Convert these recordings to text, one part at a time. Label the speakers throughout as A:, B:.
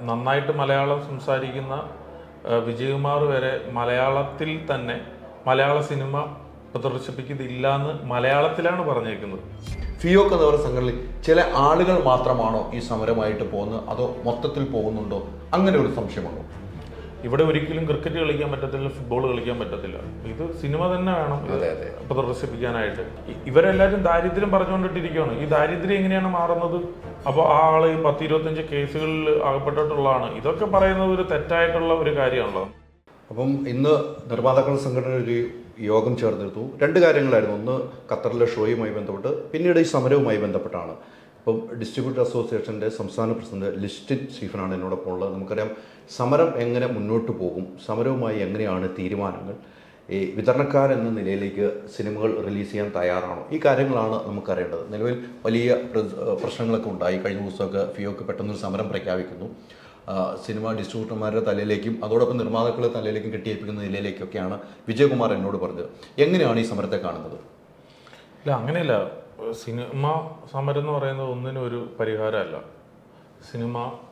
A: നന്നായിട്ട് മലയാളം സംസാരിക്കുന്ന വിജയകുമാർ വരെ മലയാളത്തിൽ തന്നെ മലയാള സിനിമ പ്രദർശിപ്പിക്കുന്നില്ല എന്ന് മലയാളത്തിലാണ് പറഞ്ഞേക്കുന്നത്.
B: ഫിയോക് എന്നവരുടെ സംഘടനയിൽ ചില ആളുകൾ മാത്രമാണോ ഈ സമരമായിട്ട് പോകുന്നത്, അതോ മൊത്തത്തിൽ പോകുന്നുണ്ടോ? അങ്ങനെ ഒരു സംശയമുണ്ടോ?
A: ഇവിടെ ഒരിക്കലും ക്രിക്കറ്റ് കളിക്കാൻ പറ്റത്തില്ല, ഫുട്ബോൾ കളിക്കാൻ പറ്റത്തില്ല. ഇത് സിനിമ തന്നെ വേണം പ്രദർശിപ്പിക്കാനായിട്ട്. ഇവരെല്ലാവരും ദാരിദ്ര്യം പറഞ്ഞുകൊണ്ടിട്ടിരിക്കുകയാണ്. ഈ ദാരിദ്ര്യം എങ്ങനെയാണ് മാറുന്നത്? അപ്പോൾ ആ ആള് 10-25 കേസുകളിൽ അകപ്പെട്ടിട്ടുള്ളതാണ്. ഇതൊക്കെ പറയുന്നത് ഒരു തെറ്റായിട്ടുള്ള ഒരു കാര്യമാണല്ലോ.
B: അപ്പം ഇന്ന് നിർമ്മാതാക്കളുടെ സംഘടന ഒരു യോഗം ചേർന്നിരുന്നു. രണ്ട് കാര്യങ്ങളായിരുന്നു. ഒന്ന് ഖത്തറിലെ ഷോയുമായി ബന്ധപ്പെട്ട്, പിന്നീട് ഈ സമരവുമായി ബന്ധപ്പെട്ടാണ്. ഇപ്പം ഡിസ്ട്രിബ്യൂട്ടർ അസോസിയേഷൻ്റെ സംസ്ഥാന പ്രസിഡന്റ് ലിസ്റ്റിൻ സ്റ്റീഫനാണ് എന്നോടൊപ്പം ഉള്ളത്. നമുക്കറിയാം സമരം എങ്ങനെ മുന്നോട്ട് പോകും, സമരവുമായി എങ്ങനെയാണ് തീരുമാനങ്ങൾ, ഈ വിതരണക്കാരെന്ന നിലയിലേക്ക് സിനിമകൾ റിലീസ് ചെയ്യാൻ തയ്യാറാണോ, ഈ കാര്യങ്ങളാണ് നമുക്കറിയേണ്ടത്. നിലവിൽ വലിയ പ്രശ്നങ്ങളൊക്കെ ഉണ്ടായി. കഴിഞ്ഞ ദിവസമൊക്കെ ഫിയോക്ക് പെട്ടെന്നൊരു സമരം പ്രഖ്യാപിക്കുന്നു. സിനിമ ഡിസ്ട്രിബ്യൂട്ടർമാരുടെ തലയിലേക്കും അതോടൊപ്പം നിർമ്മാതാക്കളുടെ തലയിലേക്കും കെട്ടിയേൽപ്പിക്കുന്ന നിലയിലേക്കൊക്കെയാണ് വിജയകുമാർ എന്നോട് പറഞ്ഞത്. എങ്ങനെയാണ് ഈ സമരത്തെ കാണുന്നത്?
A: ഇല്ല, അങ്ങനെയല്ല. സിനിമ സമരം എന്ന് പറയുന്നത് ഒന്നിനും ഒരു പരിഹാരമല്ല. സിനിമ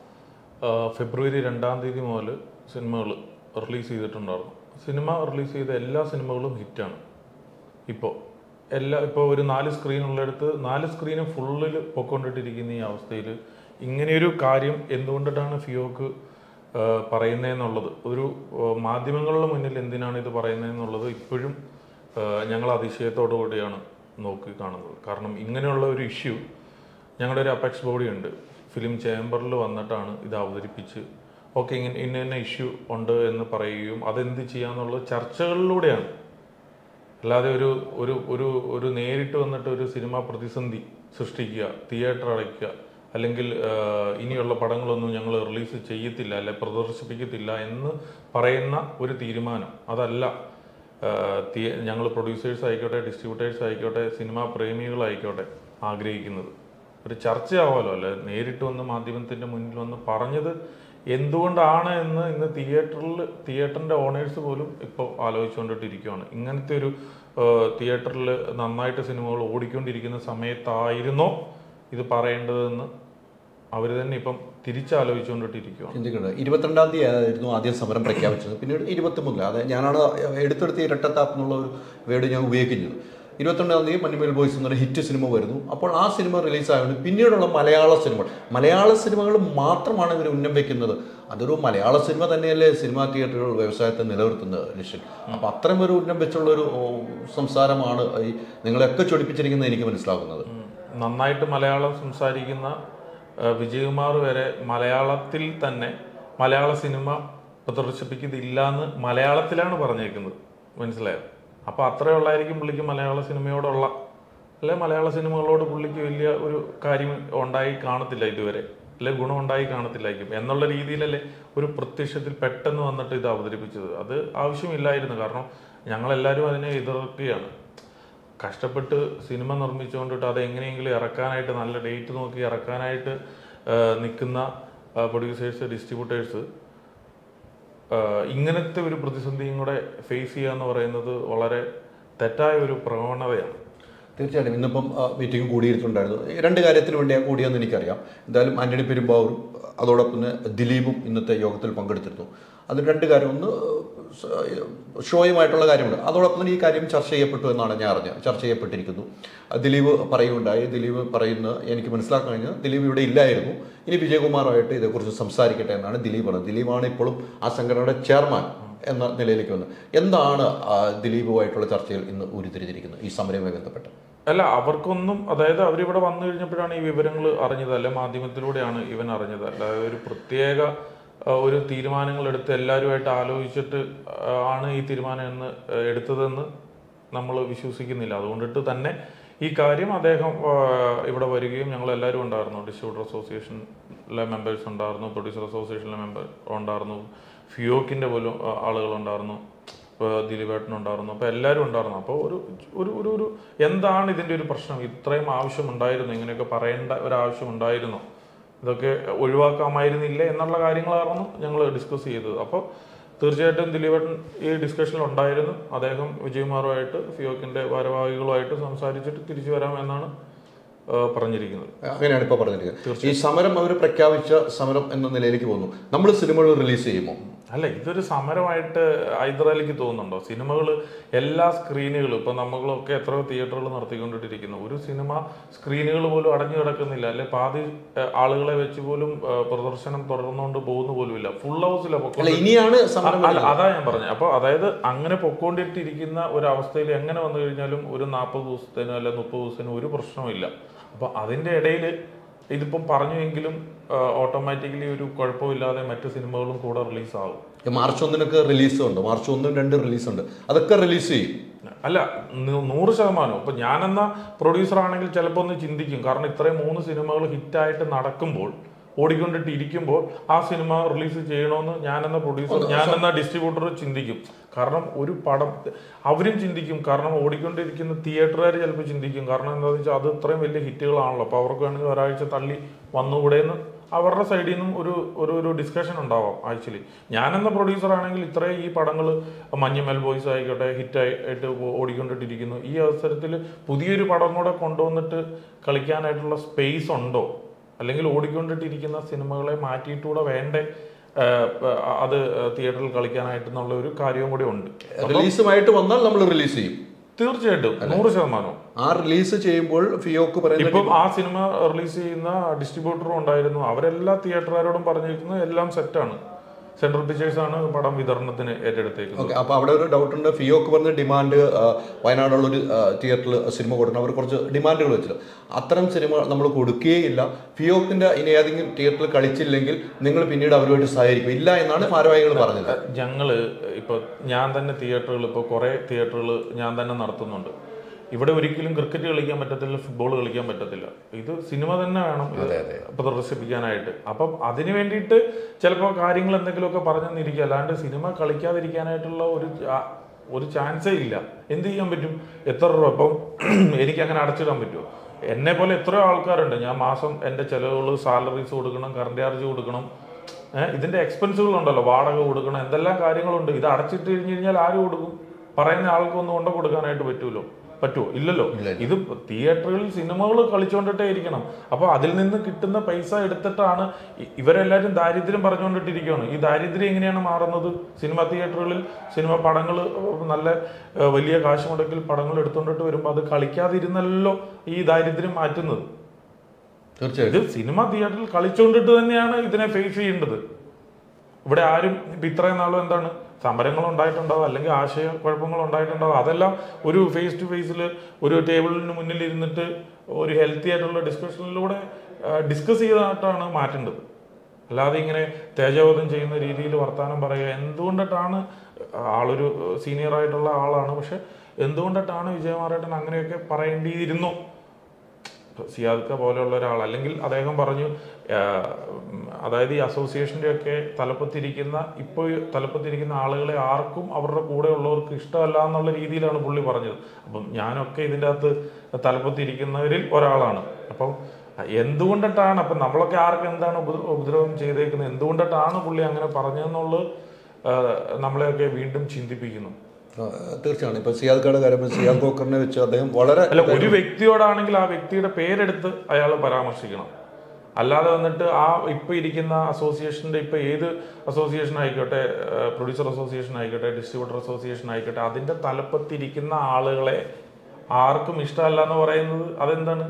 A: ഫെബ്രുവരി 2-ാം തീയതി മുതൽ സിനിമകൾ റിലീസ് ചെയ്തിട്ടുണ്ടായിരുന്നു. സിനിമ റിലീസ് ചെയ്ത എല്ലാ സിനിമകളും ഹിറ്റാണ്. ഇപ്പോൾ ഒരു 4 സ്ക്രീനുള്ളിടത്ത് 4 സ്ക്രീനും ഫുള്ളിൽ പൊയ്ക്കൊണ്ടിട്ടിരിക്കുന്ന ഈ അവസ്ഥയിൽ ഇങ്ങനെയൊരു കാര്യം എന്തുകൊണ്ടിട്ടാണ് ഫിയോക്ക് പറയുന്നതെന്നുള്ളത്, ഒരു മാധ്യമങ്ങളുടെ മുന്നിൽ എന്തിനാണ് ഇത് പറയുന്നതെന്നുള്ളത് ഇപ്പോഴും ഞങ്ങൾ അതിശയത്തോടു കൂടിയാണ് നോക്കി കാണുന്നത്. കാരണം ഇങ്ങനെയുള്ള ഒരു ഇഷ്യൂ ഞങ്ങളുടെ ഒരു അപെക്സ് ബോഡി ഉണ്ട്, ഫിലിം ചേംബറിൽ വന്നിട്ടാണ് ഇത് അവതരിപ്പിച്ച് ഓക്കെ ഇന്ന ഇഷ്യൂ ഉണ്ട് എന്ന് പറയുകയും അതെന്ത് ചെയ്യാന്നുള്ളത് ചർച്ചകളിലൂടെയാണ്. അല്ലാതെ ഒരു നേരിട്ട് വന്നിട്ട് ഒരു സിനിമ പ്രതിസന്ധി സൃഷ്ടിക്കുക, തിയേറ്റർ അടയ്ക്കുക, അല്ലെങ്കിൽ ഇനിയുള്ള പടങ്ങളൊന്നും ഞങ്ങൾ റിലീസ് ചെയ്യത്തില്ല അല്ലെ പ്രദർശിപ്പിക്കത്തില്ല എന്ന് പറയുന്ന ഒരു തീരുമാനം അതല്ല ഞങ്ങൾ പ്രൊഡ്യൂസേഴ്സ് ആയിക്കോട്ടെ, ഡിസ്ട്രിബ്യൂട്ടേഴ്സ് ആയിക്കോട്ടെ, സിനിമാ പ്രേമികളായിക്കോട്ടെ ആഗ്രഹിക്കുന്നത്. ഒരു ചർച്ചയാവുമല്ലോ, അല്ലെ നേരിട്ട് വന്ന് മാധ്യമത്തിൻ്റെ മുന്നിൽ വന്ന് പറഞ്ഞത് എന്തുകൊണ്ടാണ് എന്ന് ഇന്ന് തിയേറ്ററിൻ്റെ ഓണേഴ്സ് പോലും ഇപ്പോൾ ആലോചിച്ചുകൊണ്ടിട്ടിരിക്കുകയാണ്. ഇങ്ങനത്തെ ഒരു തിയേറ്ററിൽ നന്നായിട്ട് സിനിമകൾ ഓടിക്കൊണ്ടിരിക്കുന്ന സമയത്തായിരുന്നോ ഇത് പറയേണ്ടതെന്ന് അവർ തന്നെ ഇപ്പം തിരിച്ചാലോചിച്ചുകൊണ്ടിട്ടിരിക്കുകയാണ്.
B: ചിന്തിക്കുന്നത് 22-ാം തീയതി ആയിരുന്നു ആദ്യം സമരം പ്രഖ്യാപിച്ചത്. പിന്നീട് 23 അതായത് ഞാനാണ് എടുത്തെടുത്ത് ഇരട്ടത്താപ്പ് എന്നുള്ള ഒരു വേർഡ് ഞാൻ ഉപയോഗിക്കുന്നത്. 22-ാം തീയതി മഞ്ഞുമേൽ ബോയ്സ് എന്നൊരു ഹിറ്റ് സിനിമ വരുന്നു. അപ്പോൾ ആ സിനിമ റിലീസായതുകൊണ്ട് പിന്നീടുള്ള മലയാള സിനിമകൾ മാത്രമാണ് ഇവർ ഉന്നം വയ്ക്കുന്നത്. അതൊരു മലയാള സിനിമ തന്നെയല്ലേ സിനിമാ തിയേറ്ററുകൾ വ്യവസായത്തെ നിലനിർത്തുന്നത് ലക്ഷ്യം. അപ്പോൾ അത്രയും ഒരു ഉന്നം വെച്ചുള്ളൊരു സംസാരമാണ് ഈ നിങ്ങളെയൊക്കെ ചൊടിപ്പിച്ചിരിക്കുന്നത് എനിക്ക് മനസ്സിലാകുന്നത്.
A: നന്നായിട്ട് മലയാളം സംസാരിക്കുന്ന വിജയകുമാർ വരെ മലയാളത്തിൽ തന്നെ മലയാള സിനിമ പ്രദർശിപ്പിക്കുന്നില്ല എന്ന് മലയാളത്തിലാണ് പറഞ്ഞേക്കുന്നത്. മനസ്സിലായോ? അപ്പോൾ അത്രയുള്ളായിരിക്കും പുള്ളിക്ക് മലയാള സിനിമയോടുള്ള, അല്ലെ മലയാള സിനിമകളോട് പുള്ളിക്ക് വലിയ ഒരു കാര്യം ഉണ്ടായി കാണത്തില്ല ഇതുവരെ, അല്ലെ ഗുണം ഉണ്ടായി കാണത്തില്ലായിരിക്കും എന്നുള്ള രീതിയിലല്ലേ ഒരു പ്രത്യക്ഷത്തിൽ പെട്ടെന്ന് വന്നിട്ട് ഇത് അവതരിപ്പിച്ചത്. അത് ആവശ്യമില്ലായിരുന്നു. കാരണം ഞങ്ങളെല്ലാവരും അതിനെ എതിർക്കുകയാണ്. കഷ്ടപ്പെട്ട് സിനിമ നിർമ്മിച്ചുകൊണ്ടിട്ട് അത് എങ്ങനെയെങ്കിലും ഇറക്കാനായിട്ട് നല്ല ഡേറ്റ് നോക്കി ഇറക്കാനായിട്ട് നിൽക്കുന്ന പ്രൊഡ്യൂസേഴ്സ്, ഡിസ്ട്രിബ്യൂട്ടേഴ്സ് ഇങ്ങനത്തെ ഒരു പ്രതിസന്ധിയും കൂടെ ഫേസ് ചെയ്യുക എന്ന് പറയുന്നത് വളരെ തെറ്റായ ഒരു പ്രവണതയാണ്.
B: തീർച്ചയായിട്ടും ഇന്നിപ്പം മീറ്റിംഗ് കൂടിയിട്ടുണ്ടായിരുന്നു. 2 കാര്യത്തിന് വേണ്ടിയാണ് കൂടിയെന്ന് എനിക്കറിയാം. എന്തായാലും ആന്റണി പെരുമ്പാവൂരും അതോടൊപ്പം തന്നെ ദിലീപും ഇന്നത്തെ യോഗത്തിൽ പങ്കെടുത്തിരുന്നു. അത് 2 കാര്യം, ഒന്ന് ഷോയുമായിട്ടുള്ള കാര്യമുണ്ട്, അതോടൊപ്പം തന്നെ ഈ കാര്യം ചർച്ച ചെയ്യപ്പെട്ടു എന്നാണ് ഞാൻ അറിഞ്ഞത്. ചർച്ച ചെയ്യപ്പെട്ടിരിക്കുന്നു. ദിലീപ് പറയുകയുണ്ടായി. ദിലീപ് പറയുന്ന എനിക്ക് മനസ്സിലാക്കാൻ കഴിഞ്ഞാൽ ദിലീപ് ഇവിടെ ഇല്ലായിരുന്നു, ഇനി വിജയകുമാറുമായിട്ട് ഇതേക്കുറിച്ച് സംസാരിക്കട്ടെ എന്നാണ് ദിലീപ് പറഞ്ഞത്. ദിലീപാണ് ഇപ്പോഴും ആ സംഘടനയുടെ ചെയർമാൻ എന്ന നിലയിലേക്ക് വന്നത്. എന്താണ് ദിലീപുമായിട്ടുള്ള ചർച്ചയിൽ ഇന്ന് ഉരുത്തിരിഞ്ഞിരിക്കുന്നത് ഈ സമരവുമായി ബന്ധപ്പെട്ട്?
A: അല്ല, അവർക്കൊന്നും, അതായത് അവരിവിടെ വന്നു കഴിഞ്ഞപ്പോഴാണ് ഈ വിവരങ്ങൾ അറിഞ്ഞത്, അല്ലെ മാധ്യമത്തിലൂടെയാണ് ഇവൻ അറിഞ്ഞത്. അല്ലാതെ ഒരു പ്രത്യേക ഒരു തീരുമാനങ്ങൾ എടുത്ത് എല്ലാവരുമായിട്ട് ആലോചിച്ചിട്ട് ആണ് ഈ തീരുമാനം എന്ന് എടുത്തതെന്ന് നമ്മൾ വിശ്വസിക്കുന്നില്ല. അതുകൊണ്ടിട്ട് തന്നെ ഈ കാര്യം അദ്ദേഹം ഇവിടെ വരികയും ഞങ്ങളെല്ലാവരും ഉണ്ടായിരുന്നു. ഡിസ്ട്രിബ്യൂട്ടർ അസോസിയേഷനിലെ മെമ്പേഴ്സ് ഉണ്ടായിരുന്നു, പ്രൊഡ്യൂസർ അസോസിയേഷനിലെ മെമ്പർ ഉണ്ടായിരുന്നു, ഫിയോക്കിൻ്റെ പോലും ആളുകളുണ്ടായിരുന്നു, ദിലീപേട്ടനുണ്ടായിരുന്നു. അപ്പോൾ എല്ലാവരും ഉണ്ടായിരുന്നു. അപ്പോൾ ഒരു എന്താണ് ഇതിൻ്റെ ഒരു പ്രശ്നം, ഇത്രയും ആവശ്യമുണ്ടായിരുന്നു, ഇങ്ങനെയൊക്കെ പറയേണ്ട ഒരാവശ്യം ഉണ്ടായിരുന്നു, ഇതൊക്കെ ഒഴിവാക്കാമായിരുന്നില്ല എന്നുള്ള കാര്യങ്ങളായിരുന്നു ഞങ്ങൾ ഡിസ്കസ് ചെയ്തത്. അപ്പോൾ തീർച്ചയായിട്ടും ദിലീപേട്ടൻ ഈ ഡിസ്കഷനിൽ ഉണ്ടായിരുന്നു. അദ്ദേഹം വിജയകുമാറുമായിട്ട് ഫിയോക്കിൻ്റെ ഭാരവാഹികളുമായിട്ട് സംസാരിച്ചിട്ട് തിരിച്ചു വരാമെന്നാണ് പറഞ്ഞിരിക്കുന്നത്.
B: അങ്ങനെയാണ് ഇപ്പോൾ പറഞ്ഞിരിക്കുന്നത്. ഈ സമരം അവർ പ്രഖ്യാപിച്ച സമരം എന്ന നിലയിലേക്ക് പോകുന്നു. നമ്മൾ സിനിമകൾ റിലീസ് ചെയ്യുമോ?
A: അല്ല, ഇതൊരു സമരമായിട്ട് ഹൈദരാലിക്ക് തോന്നുന്നുണ്ടോ? സിനിമകൾ എല്ലാ സ്ക്രീനുകളും ഇപ്പം നമ്മളൊക്കെ എത്രയോ തിയേറ്ററുകൾ നടത്തിക്കൊണ്ടിട്ടിരിക്കുന്നു. ഒരു സിനിമ സ്ക്രീനുകൾ പോലും അടഞ്ഞു കിടക്കുന്നില്ല, അല്ലെ പാതി ആളുകളെ വെച്ച് പോലും പ്രദർശനം തുടർന്നുകൊണ്ട് പോകുന്ന പോലുമില്ല. ഫുൾ ഹൗസിലാണ്.
B: ഇനിയാണ്
A: അതാ ഞാൻ പറഞ്ഞത്. അപ്പോൾ അതായത് അങ്ങനെ പൊക്കോണ്ടിട്ടിരിക്കുന്ന ഒരു അവസ്ഥയിൽ എങ്ങനെ വന്നു കഴിഞ്ഞാലും ഒരു 40 ദിവസത്തിനോ അല്ലെ 30 ദിവസത്തിനോ ഒരു പ്രശ്നമില്ല. അപ്പോൾ അതിൻ്റെ ഇടയിൽ ഇതിപ്പം പറഞ്ഞുവെങ്കിലും ഓട്ടോമാറ്റിക്കലി ഒരു കുഴപ്പമില്ലാതെ മറ്റു സിനിമകളും കൂടെ റിലീസാകും.
B: March 1 റിലീസുണ്ട്, March 1, 2 റിലീസുണ്ട്. അതൊക്കെ റിലീസ് ചെയ്യും.
A: അല്ല, 100%. ഇപ്പം ഞാനെന്ന പ്രൊഡ്യൂസർ ആണെങ്കിൽ ചിലപ്പോൾ ഒന്ന് ചിന്തിക്കും. കാരണം ഇത്രയും 3 സിനിമകൾ ഹിറ്റായിട്ട് നടക്കുമ്പോൾ, ഓടിക്കൊണ്ടിട്ട് ഇരിക്കുമ്പോൾ ആ സിനിമ റിലീസ് ചെയ്യണമെന്ന് ഞാനെന്ന പ്രൊഡ്യൂസർ, ഞാനെന്ന ഡിസ്ട്രിബ്യൂട്ടർ ചിന്തിക്കും. കാരണം ഒരു പടം അവരും ചിന്തിക്കും. കാരണം ഓടിക്കൊണ്ടിരിക്കുന്ന തിയേറ്ററുകാർ ചിലപ്പോൾ ചിന്തിക്കും. കാരണം എന്താണെന്ന് വെച്ചാൽ അത് ഇത്രയും വലിയ ഹിറ്റുകളാണല്ലോ. അപ്പോൾ അവർക്ക് വേണമെങ്കിൽ ഒരാഴ്ച തള്ളി വന്നുകൂടെ എന്ന് അവരുടെ സൈഡിൽ നിന്നും ഒരു ഡിസ്കഷൻ ഉണ്ടാവാം. ആക്ച്വലി ഞാനെന്ന പ്രൊഡ്യൂസർ ആണെങ്കിൽ ഇത്രയും ഈ പടങ്ങൾ മഞ്ഞുമൽ ബോയ്സ് ആയിക്കോട്ടെ ഹിറ്റായിട്ട് ഓടിക്കൊണ്ടിട്ടിരിക്കുന്നു. ഈ അവസരത്തിൽ പുതിയൊരു പടം കൂടെ കൊണ്ടുവന്നിട്ട് കളിക്കാനായിട്ടുള്ള സ്പേസ് ഉണ്ടോ? അല്ലെങ്കിൽ ഓടിക്കൊണ്ടിട്ടിരിക്കുന്ന സിനിമകളെ മാറ്റിയിട്ടൂടെ വേണ്ടേ അത് തിയേറ്ററിൽ കളിക്കാനായിട്ടെന്നുള്ള ഒരു കാര്യവും കൂടി ഉണ്ട്.
B: റിലീസുമായിട്ട് വന്നാൽ നമ്മൾ റിലീസ് ചെയ്യും.
A: തീർച്ചയായിട്ടും 100%.
B: ആ റിലീസ് ചെയ്യുമ്പോൾ ഫിയോക്ക് പറയുന്നത്
A: ഇപ്പം ആ സിനിമ റിലീസ് ചെയ്യുന്ന ഡിസ്ട്രിബ്യൂട്ടറും ഉണ്ടായിരുന്നു. അവരെല്ലാ തിയേറ്ററുകാരോടും പറഞ്ഞിരിക്കുന്നത് എല്ലാം സെറ്റാണ്. സെൻട്രൽ പിക്ചേഴ്സ് ആണ് പടം വിതരണത്തിന് ഏറ്റെടുത്തേക്കുന്നത്.
B: അപ്പോൾ അവിടെ ഒരു ഡൗട്ട് ഉണ്ട്. ഫിയോക്ക് പറഞ്ഞ ഡിമാൻഡ് വയനാടുള്ളൊരു തിയേറ്ററിൽ സിനിമ കൊടുക്കണം. അവർ കുറച്ച് ഡിമാൻഡുകൾ വെച്ചിട്ട് അത്തരം സിനിമ നമ്മൾ കൊടുക്കുകയില്ല. ഫിയോക്കിന്റെ ഇനി ഏതെങ്കിലും തിയേറ്ററിൽ കളിച്ചില്ലെങ്കിൽ നിങ്ങൾ പിന്നീട് അവരുമായിട്ട് സഹകരിക്കും ഇല്ല എന്നാണ് ഭാരവാഹികൾ പറഞ്ഞത്.
A: ഞങ്ങള് ഇപ്പോൾ ഞാൻ തന്നെ തിയേറ്ററുകൾ ഇപ്പോൾ കുറേ തിയേറ്ററുകൾ ഞാൻ തന്നെ നടത്തുന്നുണ്ട്. ഇവിടെ ഒരിക്കലും ക്രിക്കറ്റ് കളിക്കാൻ പറ്റത്തില്ല, ഫുട്ബോൾ കളിക്കാൻ പറ്റത്തില്ല. ഇത് സിനിമ തന്നെ വേണം പ്രദർശിപ്പിക്കാനായിട്ട്. അപ്പം അതിന് വേണ്ടിയിട്ട് ചിലപ്പോൾ കാര്യങ്ങൾ എന്തെങ്കിലുമൊക്കെ പറഞ്ഞെന്നിരിക്കുക. അല്ലാണ്ട് സിനിമ കളിക്കാതിരിക്കാനായിട്ടുള്ള ഒരു ചാൻസേ ഇല്ല. എന്ത് ചെയ്യാൻ പറ്റും? എത്ര രൂപ ഇപ്പം എനിക്ക് അങ്ങനെ അടച്ചിടാൻ പറ്റുമോ? എന്നെ പോലെ എത്രയോ ആൾക്കാരുണ്ട്. ഞാൻ മാസം എൻ്റെ ചിലവുകൾ, സാലറീസ് കൊടുക്കണം, കറണ്ട് ചാർജ് കൊടുക്കണം, ഇതിൻ്റെ എക്സ്പെൻസുകളുണ്ടല്ലോ, വാടക കൊടുക്കണം, എന്തെല്ലാം കാര്യങ്ങളുണ്ട്. ഇത് അടച്ചിട്ട് കഴിഞ്ഞാൽ ആര് കൊടുക്കും? പറയുന്ന ആൾക്കൊന്നും കൊണ്ടു കൊടുക്കാനായിട്ട് പറ്റുമോ? ഇല്ലല്ലോ. ഇത് തിയേറ്ററുകളിൽ സിനിമകൾ കളിച്ചുകൊണ്ടിട്ടേ ഇരിക്കണം. അപ്പോൾ അതിൽ നിന്ന് കിട്ടുന്ന പൈസ എടുത്തിട്ടാണ് ഇവരെല്ലാവരും ദാരിദ്ര്യം പറഞ്ഞുകൊണ്ടിട്ടിരിക്കുകയാണ്. ഈ ദാരിദ്ര്യം എങ്ങനെയാണ് മാറുന്നത്? സിനിമ തിയേറ്ററുകളിൽ സിനിമ പടങ്ങൾ നല്ല വലിയ കാശ് മുടക്കിൽ പടങ്ങൾ എടുത്തുകൊണ്ടിട്ട് വരുമ്പോൾ അത് കളിക്കാതിരുന്നല്ലോ ഈ ദാരിദ്ര്യം മാറ്റുന്നത്.
B: തീർച്ചയായിട്ടും
A: ഇത് സിനിമ തിയേറ്ററിൽ കളിച്ചുകൊണ്ടിട്ട് തന്നെയാണ് ഇതിനെ ഫേസ് ചെയ്യേണ്ടത്. ഇവിടെ ആരും ഇപ്പം ഇത്രയും നാളും എന്താണ് സമരങ്ങൾ ഉണ്ടായിട്ടുണ്ടാവും, അല്ലെങ്കിൽ ആശയ കുഴപ്പങ്ങൾ ഉണ്ടായിട്ടുണ്ടാവും. അതെല്ലാം ഒരു ഫേസ് ടു ഫേസിൽ ഒരു ടേബിളിന് മുന്നിൽ ഇരുന്നിട്ട് ഒരു ഹെൽത്തി ആയിട്ടുള്ള ഡിസ്കഷനിലൂടെ ഡിസ്കസ് ചെയ്തിട്ടാണ് മാറ്റേണ്ടത്. അല്ലാതെ ഇങ്ങനെ തേജോവധം ചെയ്യുന്ന രീതിയിൽ വർത്തമാനം പറയുക. എന്തുകൊണ്ടിട്ടാണ് ആളൊരു സീനിയർ ആയിട്ടുള്ള ആളാണ്, പക്ഷെ എന്തുകൊണ്ടിട്ടാണ് വിജയകുമാറേട്ടൻ അങ്ങനെയൊക്കെ പറയേണ്ടിയിരുന്നു? സിയാദ്ക്ക പോലെയുള്ള ഒരാൾ, അല്ലെങ്കിൽ അദ്ദേഹം പറഞ്ഞു, അതായത് ഈ അസോസിയേഷൻ്റെ ഒക്കെ തലപ്പത്തിരിക്കുന്ന ആളുകളെ ആർക്കും അവരുടെ കൂടെ ഉള്ളവർക്ക് ഇഷ്ടമല്ല എന്നുള്ള രീതിയിലാണ് പുള്ളി പറഞ്ഞത്. അപ്പം ഞാനൊക്കെ ഇതിൻ്റെ അകത്ത് തലപ്പത്തിരിക്കുന്നവരിൽ ഒരാളാണ്. അപ്പം എന്തുകൊണ്ടിട്ടാണ്, അപ്പം നമ്മളൊക്കെ ആർക്ക് എന്താണ് ഉപദ്രവം ചെയ്തേക്കുന്നത്, എന്തുകൊണ്ടിട്ടാണ് പുള്ളി അങ്ങനെ പറഞ്ഞതെന്നുള്ളത് നമ്മളെയൊക്കെ വീണ്ടും ചിന്തിപ്പിക്കുന്നു.
B: തീർച്ചയായും. ഇപ്പൊ സിയാദ്ക്കയുടെ കാര്യം, സിയാദ് ഖോക്കറിനെ വെച്ച് അദ്ദേഹം വളരെ
A: ഒരു വ്യക്തിയോടാണെങ്കിൽ ആ വ്യക്തിയുടെ പേരെടുത്ത് അയാൾ പരാമർശിക്കണം. അല്ലാതെ വന്നിട്ട് ആ ഇപ്പൊ ഇരിക്കുന്ന അസോസിയേഷന്റെ ഇപ്പൊ ഏത് അസോസിയേഷൻ ആയിക്കോട്ടെ, പ്രൊഡ്യൂസർ അസോസിയേഷൻ ആയിക്കോട്ടെ, ഡിസ്ട്രിബ്യൂട്ടർ അസോസിയേഷൻ ആയിക്കോട്ടെ, അതിന്റെ തലപ്പത്തിരിക്കുന്ന ആളുകളെ ആർക്കും ഇഷ്ടമല്ല എന്ന് പറയുന്നത് അതെന്താണ്?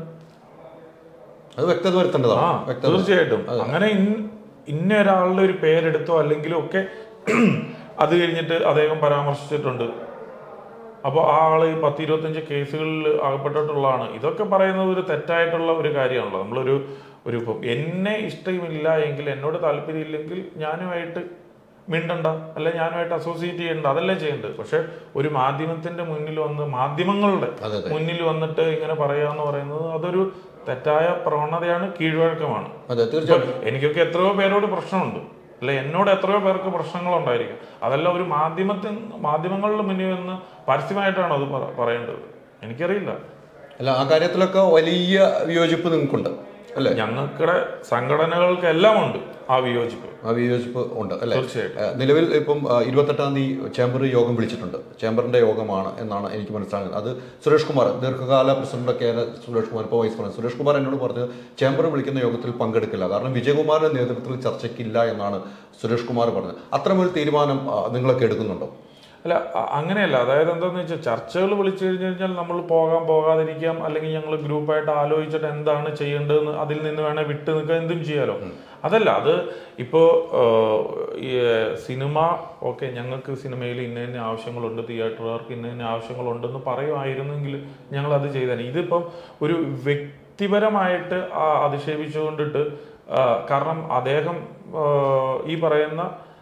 B: അത് വ്യക്തത വരുത്തേണ്ടതാണ്.
A: തീർച്ചയായിട്ടും. അങ്ങനെ ഇന്ന ഒരാളുടെ ഒരു പേരെടുത്തോ അല്ലെങ്കിലും ഒക്കെ അത് കഴിഞ്ഞിട്ട് അദ്ദേഹം പരാമർശിച്ചിട്ടുണ്ട്. അപ്പോൾ ആ ആള് 10-25 കേസുകളിൽ അകപ്പെട്ടിട്ടുള്ളതാണ്. ഇതൊക്കെ പറയുന്നത് ഒരു തെറ്റായിട്ടുള്ള ഒരു കാര്യമാണല്ലോ. നമ്മളൊരു എന്നെ ഇഷ്ടമില്ല എങ്കിൽ, എന്നോട് താല്പര്യമില്ലെങ്കിൽ ഞാനുമായിട്ട് മിണ്ടണ്ട, അല്ലെ ഞാനുമായിട്ട് അസോസിയേറ്റ് ചെയ്യണ്ട, അതല്ലേ ചെയ്യേണ്ടത്. പക്ഷെ ഒരു മാധ്യമത്തിന്റെ മുന്നിൽ വന്ന്, മാധ്യമങ്ങളുടെ മുന്നിൽ വന്നിട്ട് ഇങ്ങനെ പറയാന്ന് പറയുന്നത് അതൊരു തെറ്റായ പ്രവണതയാണ്, കീഴ്വഴക്കമാണ്. എനിക്കൊക്കെ എത്രയോ പേരോട് പ്രശ്നമുണ്ട്, അല്ലെ എന്നോട് എത്രയോ പേർക്ക് പ്രശ്നങ്ങളുണ്ടായിരിക്കും. അതെല്ലാം ഒരു മാധ്യമങ്ങളുടെ മുന്നിൽ നിന്ന് പരസ്യമായിട്ടാണ് അത് പറയേണ്ടത്. എനിക്കറിയില്ല.
B: അല്ല, ആ കാര്യത്തിലൊക്കെ വലിയ വിയോജിപ്പ് നിങ്ങൾക്കുണ്ട്. അല്ലേ?
A: ഞങ്ങളുടെ സംഘടനകൾക്കെല്ലാം ഉണ്ട് ആ വിയോജിപ്പ്
B: ഉണ്ട് അല്ലേ?
A: തീർച്ചയായിട്ടും.
B: നിലവിൽ ഇപ്പം 28-ാം തീയതി ചേംബർ യോഗം വിളിച്ചിട്ടുണ്ട്. ചേംബറിന്റെ യോഗമാണ് എന്നാണ് എനിക്ക് മനസ്സിലാകുന്നത്. അത് സുരേഷ് കുമാർ, ദീർഘകാല പ്രസിഡന്റൊക്കെ സുരേഷ് കുമാർ, ഇപ്പോൾ വൈസ് പ്രസിഡന്റ് സുരേഷ് കുമാർ എന്നോട് പറഞ്ഞത് ചേംബർ വിളിക്കുന്ന യോഗത്തിൽ പങ്കെടുക്കില്ല, കാരണം വിജയകുമാറിന്റെ നേതൃത്വത്തിൽ ചർച്ചയ്ക്കില്ല എന്നാണ് സുരേഷ് കുമാർ പറഞ്ഞത്. അത്തരമൊരു തീരുമാനം നിങ്ങളൊക്കെ എടുക്കുന്നുണ്ടോ?
A: അല്ല, അങ്ങനെയല്ല. അതായത് എന്താണെന്ന് വെച്ചാൽ ചർച്ചകൾ വിളിച്ചു കഴിഞ്ഞാൽ നമ്മൾ പോകാതിരിക്കാം, അല്ലെങ്കിൽ ഞങ്ങൾ ഗ്രൂപ്പായിട്ട് ആലോചിച്ചിട്ട് എന്താണ് ചെയ്യേണ്ടതെന്ന് അതിൽ നിന്ന് വേണേൽ വിട്ട് നിൽക്കുക, എന്തും ചെയ്യാലോ. അതല്ല, അത് ഇപ്പോൾ ഈ സിനിമ ഓക്കെ, ഞങ്ങൾക്ക് സിനിമയിൽ ഇന്ന ആവശ്യങ്ങളുണ്ട്, തിയേറ്ററുകാർക്ക് ഇന്ന ആവശ്യങ്ങളുണ്ടെന്ന് പറയുമായിരുന്നെങ്കിൽ ഞങ്ങൾ അത് ചെയ്തേനെ. ഇതിപ്പം ഒരു വ്യക്തിപരമായിട്ട് അധിക്ഷേപിച്ചുകൊണ്ടിട്ട്, കാരണം അദ്ദേഹം ഈ പറയുന്ന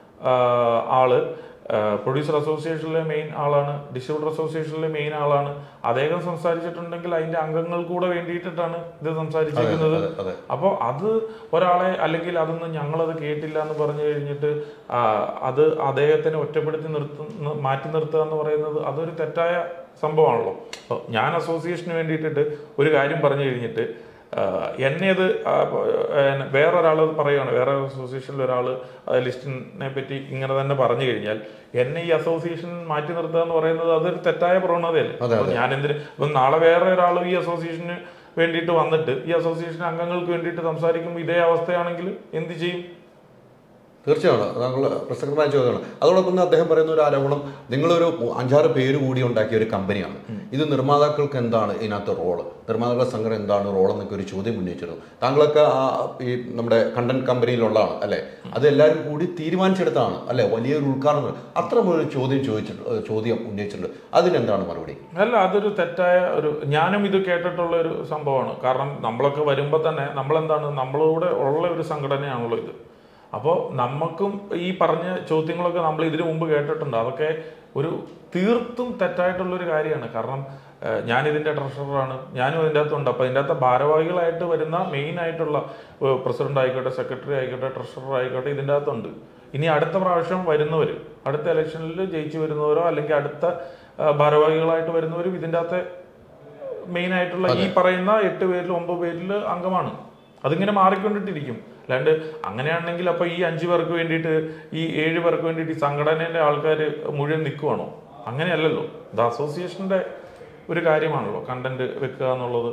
A: ആള് പ്രൊഡ്യൂസർ അസോസിയേഷനിലെ മെയിൻ ആളാണ്, ഡിസ്ട്രിബ്യൂട്ടർ അസോസിയേഷനിലെ മെയിൻ ആളാണ്. അദ്ദേഹം സംസാരിച്ചിട്ടുണ്ടെങ്കിൽ അതിന്റെ അംഗങ്ങൾ കൂടെ വേണ്ടിയിട്ടാണ് ഇത് സംസാരിച്ചിരിക്കുന്നത്. അപ്പോൾ അത് ഒരാളെ, അല്ലെങ്കിൽ അതൊന്നും ഞങ്ങളത് കേട്ടില്ല എന്ന് പറഞ്ഞു കഴിഞ്ഞിട്ട് അത് അദ്ദേഹത്തിനെ ഒറ്റപ്പെടുത്തി മാറ്റി നിർത്തുക എന്ന് പറയുന്നത് അതൊരു തെറ്റായ സംഭവമാണല്ലോ. അപ്പോൾ ഞാൻ അസോസിയേഷന് വേണ്ടിയിട്ടിട്ട് ഒരു കാര്യം പറഞ്ഞു കഴിഞ്ഞിട്ട് എന്നെ അത് വേറൊരാൾ പറയുകയാണ്, വേറെ അസോസിയേഷനിൽ ഒരാൾ ലിസ്റ്റിനെ പറ്റി ഇങ്ങനെ തന്നെ പറഞ്ഞു കഴിഞ്ഞാൽ എന്നെ ഈ അസോസിയേഷൻ മാറ്റി നിർത്തുക എന്ന് പറയുന്നത് അതൊരു തെറ്റായ പ്രവണതയല്ലേ. ഞാൻ എന്തിന് ഇപ്പം നാളെ വേറെ ഒരാൾ ഈ അസോസിയേഷന് വേണ്ടിയിട്ട് വന്നിട്ട് ഈ അസോസിയേഷൻ അംഗങ്ങൾക്ക് വേണ്ടിയിട്ട് സംസാരിക്കുമ്പോൾ ഇതേ അവസ്ഥയാണെങ്കിൽ എന്ത് ചെയ്യും?
B: തീർച്ചയാണ്, താങ്കൾ പ്രസക്തമായ ചോദ്യമാണ്. അതോടൊപ്പം തന്നെ അദ്ദേഹം പറയുന്ന ഒരു ആരോപണം, നിങ്ങളൊരു 5-6 പേര് കൂടി ഉണ്ടാക്കിയ ഒരു കമ്പനിയാണ്, ഇത് നിർമ്മാതാക്കൾക്ക് എന്താണ് ഇതിനകത്ത് റോള്, നിർമ്മാതാക്കളുടെ സംഘടന എന്താണ് റോൾ എന്നൊക്കെ ഒരു ചോദ്യം ഉന്നയിച്ചിരുന്നു. താങ്കളൊക്കെ ഈ നമ്മുടെ കണ്ടന്റ് കമ്പനിയിലുള്ളതാണ് അല്ലേ? അത് എല്ലാവരും കൂടി തീരുമാനിച്ചെടുത്താണ് അല്ലെ? വലിയൊരു ഉദ്ഘാടനം, അത്തരമൊരു ചോദ്യം ഉന്നയിച്ചിട്ടുണ്ട്. അതിനെന്താണ് മറുപടി?
A: അല്ല, അതൊരു തെറ്റായ ഞാനും ഇത് കേട്ടിട്ടുള്ള ഒരു സംഭവമാണ്. കാരണം നമ്മളൊക്കെ വരുമ്പോൾ തന്നെ നമ്മളെന്താണ്, നമ്മളൂടെ ഉള്ള ഒരു സംഘടനയാണല്ലോ ഇത്. അപ്പോൾ നമുക്കും ഈ പറഞ്ഞ ചോദ്യങ്ങളൊക്കെ നമ്മൾ ഇതിനു മുമ്പ് കേട്ടിട്ടുണ്ട്. അതൊക്കെ ഒരു തീർത്തും തെറ്റായിട്ടുള്ളൊരു കാര്യമാണ്. കാരണം ഞാനിതിൻ്റെ ട്രഷററാണ്, ഞാനും അതിൻ്റെ അകത്തുണ്ട്. അപ്പോൾ ഇതിൻ്റെ അകത്ത് ഭാരവാഹികളായിട്ട് വരുന്ന മെയിൻ ആയിട്ടുള്ള പ്രസിഡന്റ് ആയിക്കോട്ടെ, സെക്രട്ടറി ആയിക്കോട്ടെ, ട്രഷറർ ആയിക്കോട്ടെ, ഇതിൻ്റെ അകത്തുണ്ട്. ഇനി അടുത്ത പ്രാവശ്യം വരുന്നവർ, അടുത്ത ഇലക്ഷനിൽ ജയിച്ചു വരുന്നവരോ അല്ലെങ്കിൽ അടുത്ത ഭാരവാഹികളായിട്ട് വരുന്നവരും ഇതിൻ്റെ അകത്തെ മെയിൻ ആയിട്ടുള്ള ഈ പറയുന്ന 8 പേരിൽ 9 പേരിൽ അംഗമാണ്. അതിങ്ങനെ മാറിക്കൊണ്ടിട്ടിരിക്കും. അല്ലാണ്ട് അങ്ങനെയാണെങ്കിൽ അപ്പൊ ഈ 5 പേർക്ക് വേണ്ടിയിട്ട്, ഈ 7 പേർക്ക് വേണ്ടിയിട്ട് ഈ സംഘടനയുടെ ആൾക്കാർ മുഴുവൻ നിൽക്കുവാണോ? അങ്ങനെയല്ലല്ലോ. ഇത് അസോസിയേഷന്റെ ഒരു കാര്യമാണല്ലോ കണ്ടന്റ് വെക്കുക എന്നുള്ളത്.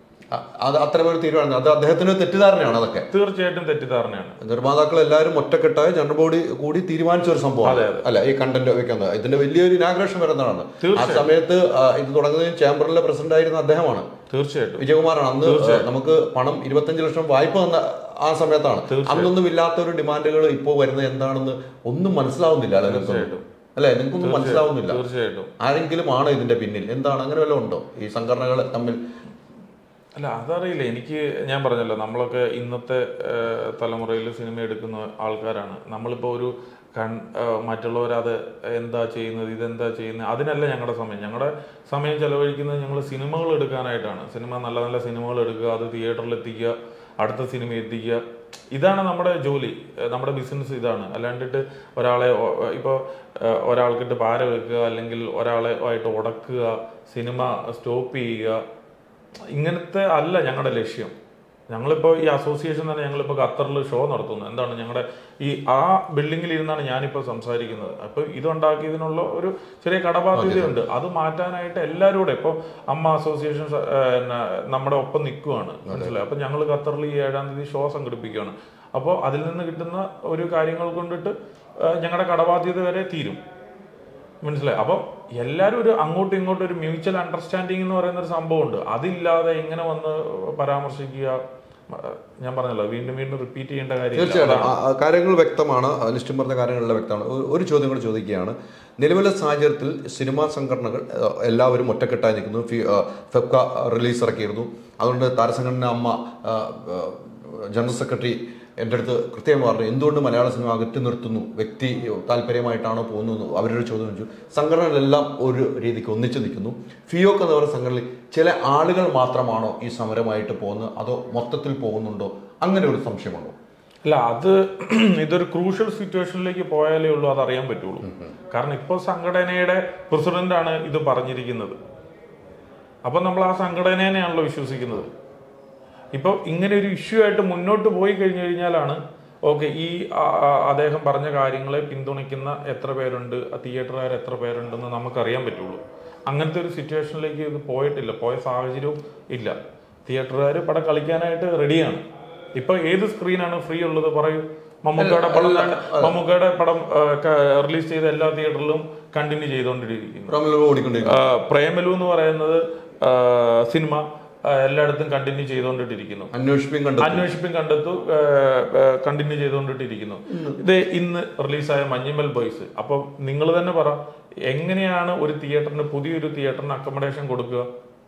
B: അത് അത്തരമൊരു തീരുമാനം, അത് അദ്ദേഹത്തിന് തെറ്റിദ്ധാരണയാണ്. അതൊക്കെ
A: തീർച്ചയായിട്ടും തെറ്റിദ്ധാരണയാണ്.
B: നിർമ്മാതാക്കൾ എല്ലാവരും ഒറ്റക്കെട്ടായി ജനറൽ ബോഡി കൂടി തീരുമാനിച്ച ഒരു സംഭവമാണ് അല്ല ഈ കണ്ടന്റ് വെക്കുന്നത്. ഇതിന്റെ വലിയൊരു ഇനാഗ്രേഷൻ വരുന്നതാണ്. ആ സമയത്ത് ഇത് തുടങ്ങുന്നതിന് ചേംബറിലെ പ്രസിഡന്റ് ആയിരുന്ന അദ്ദേഹമാണ്,
A: തീർച്ചയായിട്ടും
B: വിജയകുമാറാണ്. അന്ന് നമുക്ക് പണം 25 ലക്ഷം വായ്പ തന്ന ആ സമയത്താണ്. അന്നൊന്നും ഇല്ലാത്തൊരു ഡിമാൻഡുകൾ ഇപ്പോൾ വരുന്നത് എന്താണെന്ന് ഒന്നും മനസ്സിലാവുന്നില്ല അല്ലെ? നിങ്ങൾക്കൊന്നും മനസ്സിലാവുന്നില്ല.
A: തീർച്ചയായിട്ടും
B: ആരെങ്കിലും ആണ് ഇതിന്റെ പിന്നിൽ, എന്താണ്, അങ്ങനെ വല്ലതും ഉണ്ടോ ഈ സംഘടനകൾ തമ്മിൽ?
A: അല്ല, അതറിയില്ല. എനിക്ക് ഞാൻ പറഞ്ഞല്ലോ, നമ്മളൊക്കെ ഇന്നത്തെ തലമുറയിൽ സിനിമ എടുക്കുന്ന ആൾക്കാരാണ്. നമ്മളിപ്പോൾ ഒരു മറ്റുള്ളവരത് എന്താ ചെയ്യുന്നത്, ഇതെന്താ ചെയ്യുന്നത്, അതിനല്ല ഞങ്ങളുടെ സമയം ചെലവഴിക്കുന്നത് ഞങ്ങൾ സിനിമകൾ എടുക്കാനായിട്ടാണ്. നല്ല നല്ല സിനിമകൾ എടുക്കുക, അത് തിയേറ്ററിൽ എത്തിക്കുക, അടുത്ത സിനിമ എത്തിക്കുക. ഇതാണ് നമ്മുടെ ജോലി, നമ്മുടെ ബിസിനസ് ഇതാണ്. അല്ലാണ്ടിട്ട് ഇപ്പോൾ ഒരാൾക്കിട്ട് പാര വെക്കുക, അല്ലെങ്കിൽ ഒരാളെ ആയിട്ട് ഉടക്കുക, സിനിമ സ്റ്റോപ്പ് ചെയ്യുക, ഇങ്ങനത്തെ അല്ല ഞങ്ങളുടെ ലക്ഷ്യം. ഞങ്ങളിപ്പോൾ ഈ അസോസിയേഷൻ തന്നെ ഞങ്ങളിപ്പോൾ ഖത്തറിൽ ഷോ നടത്തുന്നു. എന്താണ്, ഞങ്ങളുടെ ആ ബിൽഡിങ്ങിൽ ഇരുന്നാണ് ഞാനിപ്പോൾ സംസാരിക്കുന്നത്. അപ്പോൾ ഇതുണ്ടാക്കിയതിനുള്ള ഒരു ചെറിയ കടബാധ്യതയുണ്ട്. അത് മാറ്റാനായിട്ട് എല്ലാവരും കൂടെ, ഇപ്പോൾ അമ്മ അസോസിയേഷൻ നമ്മുടെ ഒപ്പം നിൽക്കുകയാണ്, മനസ്സിലായി. അപ്പോൾ ഞങ്ങൾ ഖത്തറിൽ ഈ 7-ാം തീയതി ഷോ സംഘടിപ്പിക്കുകയാണ്. അപ്പോൾ അതിൽ നിന്ന് കിട്ടുന്ന ഒരു കാര്യങ്ങൾ കൊണ്ടിട്ട് ഞങ്ങളുടെ കടബാധ്യത വരെ തീരും, മനസ്സിലായി. അപ്പോൾ എല്ലാവരും ഒരു അങ്ങോട്ടും ഇങ്ങോട്ടും ഒരു മ്യൂച്വൽ അണ്ടർസ്റ്റാൻഡിങ് എന്ന് പറയുന്ന ഒരു സംഭവമുണ്ട്. അതില്ലാതെ ഇങ്ങനെ വന്ന് പരാമർശിക്കുക, ഞാൻ പറഞ്ഞല്ലോ, വീണ്ടും റിപ്പീറ്റ് ചെയ്യേണ്ട കാര്യം.
B: തീർച്ചയായിട്ടും കാര്യങ്ങൾ വ്യക്തമാണ്, ലിസ്റ്റും പറഞ്ഞ കാര്യങ്ങളെല്ലാം വ്യക്തമാണ്. ഒരു ചോദ്യം കൂടി ചോദിക്കുകയാണ്. നിലവിലെ സാഹചര്യത്തിൽ സിനിമാ സംഘടനകൾ എല്ലാവരും ഒറ്റക്കെട്ടായി നിൽക്കുന്നു. ഫെഫ്ക റിലീസ് ഇറക്കിയിരുന്നു. അതുകൊണ്ട് താരസംഘടന അമ്മ ജനറൽ സെക്രട്ടറി എൻ്റെ അടുത്ത് കൃത്യമായി പറഞ്ഞു, എന്തുകൊണ്ട് മലയാള സിനിമ അകറ്റി നിർത്തുന്നു, വ്യക്തി താല്പര്യമായിട്ടാണോ പോകുന്നു അവരുടെ ചോദ്യം ചോദിച്ചു. സംഘടനകളെല്ലാം ഒരു രീതിക്ക് ഒന്നിച്ചു നിൽക്കുന്നു. ഫിയോക്ക് എന്ന് പറയുന്ന സംഘടനയിൽ ചില ആളുകൾ മാത്രമാണോ ഈ സമരമായിട്ട് പോകുന്നത്, അതോ മൊത്തത്തിൽ പോകുന്നുണ്ടോ? അങ്ങനെ ഒരു സംശയമുണ്ടോ?
A: അല്ല, ഇതൊരു ക്രൂഷ്യൽ സിറ്റുവേഷനിലേക്ക് പോയാലേ ഉള്ളൂ അതറിയാൻ പറ്റുള്ളൂ. കാരണം ഇപ്പോൾ സംഘടനയുടെ പ്രസിഡന്റാണ് ഇത് പറഞ്ഞിരിക്കുന്നത്. അപ്പം നമ്മൾ ആ സംഘടനേനെയാണല്ലോ വിശ്വസിക്കുന്നത്. ഇപ്പോൾ ഇങ്ങനെ ഒരു ഇഷ്യൂ ആയിട്ട് മുന്നോട്ട് പോയി കഴിഞ്ഞു കഴിഞ്ഞാലാണ് ഓക്കെ ഈ അദ്ദേഹം പറഞ്ഞ കാര്യങ്ങളെ പിന്തുണയ്ക്കുന്ന എത്ര പേരുണ്ട്, തിയേറ്ററുകാർ എത്ര പേരുണ്ടെന്ന് നമുക്കറിയാൻ പറ്റുള്ളൂ. അങ്ങനത്തെ ഒരു സിറ്റുവേഷനിലേക്ക് ഇത് പോയിട്ടില്ല, പോയ സാഹചര്യവും ഇല്ല. തിയേറ്ററുകാർ പടം കളിക്കാനായിട്ട് റെഡിയാണ്. ഇപ്പൊ ഏത് സ്ക്രീനാണ് ഫ്രീ ഉള്ളത് പറയൂ? മമ്മൂക്കയുടെ പടം റിലീസ് ചെയ്ത എല്ലാ തിയേറ്ററിലും കണ്ടിന്യൂ ചെയ്തുകൊണ്ടിരിക്കുന്നു. പ്രേമലു എന്ന് പറയുന്നത് സിനിമ എല്ലായിടത്തും കണ്ടിന്യൂ ചെയ്തുകൊണ്ടിട്ടിരിക്കുന്നു. അന്വേഷിപ്പിൻ കണ്ടെത്തു കണ്ടിന്യൂ ചെയ്തുകൊണ്ടിട്ടിരിക്കുന്നു. ഇത് ഇന്ന് റിലീസായ മഞ്ഞുമൽ ബോയ്സ്. അപ്പൊ നിങ്ങൾ തന്നെ പറ, എങ്ങനെയാണ് ഒരു തിയേറ്ററിന്, പുതിയൊരു തിയേറ്ററിന് അക്കോമഡേഷൻ കൊടുക്കുക?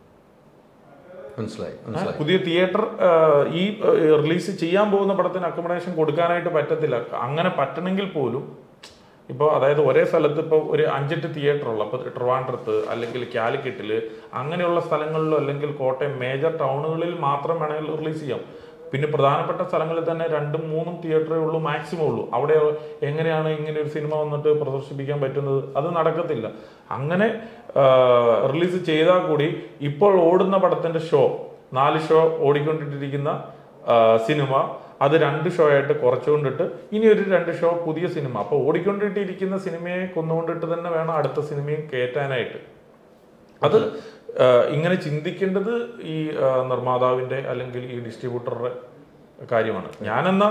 A: പുതിയ തിയേറ്റർ ഈ റിലീസ് ചെയ്യാൻ പോകുന്ന പടത്തിന് അക്കോമഡേഷൻ കൊടുക്കാനായിട്ട് പറ്റത്തില്ല. അങ്ങനെ പറ്റണമെങ്കിൽ പോലും ഇപ്പോൾ അതായത് ഒരേ സ്ഥലത്ത് ഇപ്പോൾ ഒരു 5-8 തിയേറ്റർ ഉള്ള, അപ്പോൾ ട്രിവാൻഡ്രത്ത് അല്ലെങ്കിൽ കാലിക്കറ്റില് അങ്ങനെയുള്ള സ്ഥലങ്ങളിലോ അല്ലെങ്കിൽ കോട്ടയം മേജർ ടൗണുകളിൽ മാത്രം വേണമെങ്കിൽ റിലീസ് ചെയ്യാം. പിന്നെ പ്രധാനപ്പെട്ട സ്ഥലങ്ങളിൽ തന്നെ 2-3 തിയേറ്ററേ ഉള്ളൂ, മാക്സിമം ഉള്ളൂ. അവിടെ എങ്ങനെയാണ് ഇങ്ങനെ ഒരു സിനിമ വന്നിട്ട് പ്രദർശിപ്പിക്കാൻ പറ്റുന്നത്? അത് നടക്കത്തില്ല. അങ്ങനെ റിലീസ് ചെയ്താൽ കൂടി ഇപ്പോൾ ഓടുന്ന പടത്തിന്റെ ഷോ 4 ഷോ ഓടിക്കൊണ്ടിട്ടിരിക്കുന്ന സിനിമ അത് 2 ഷോ ആയിട്ട് കുറച്ചുകൊണ്ടിട്ട് ഇനി ഒരു 2 ഷോ പുതിയ സിനിമ. അപ്പോൾ ഓടിക്കൊണ്ടിട്ടിരിക്കുന്ന സിനിമയെ കൊന്നുകൊണ്ടിട്ട് തന്നെ വേണം അടുത്ത സിനിമയും കയറ്റാനായിട്ട്. അത് ഇങ്ങനെ ചിന്തിക്കേണ്ടത് ഈ നിർമ്മാതാവിന്റെ അല്ലെങ്കിൽ ഈ ഡിസ്ട്രിബ്യൂട്ടറുടെ കാര്യമാണ്. ഞാനെന്ന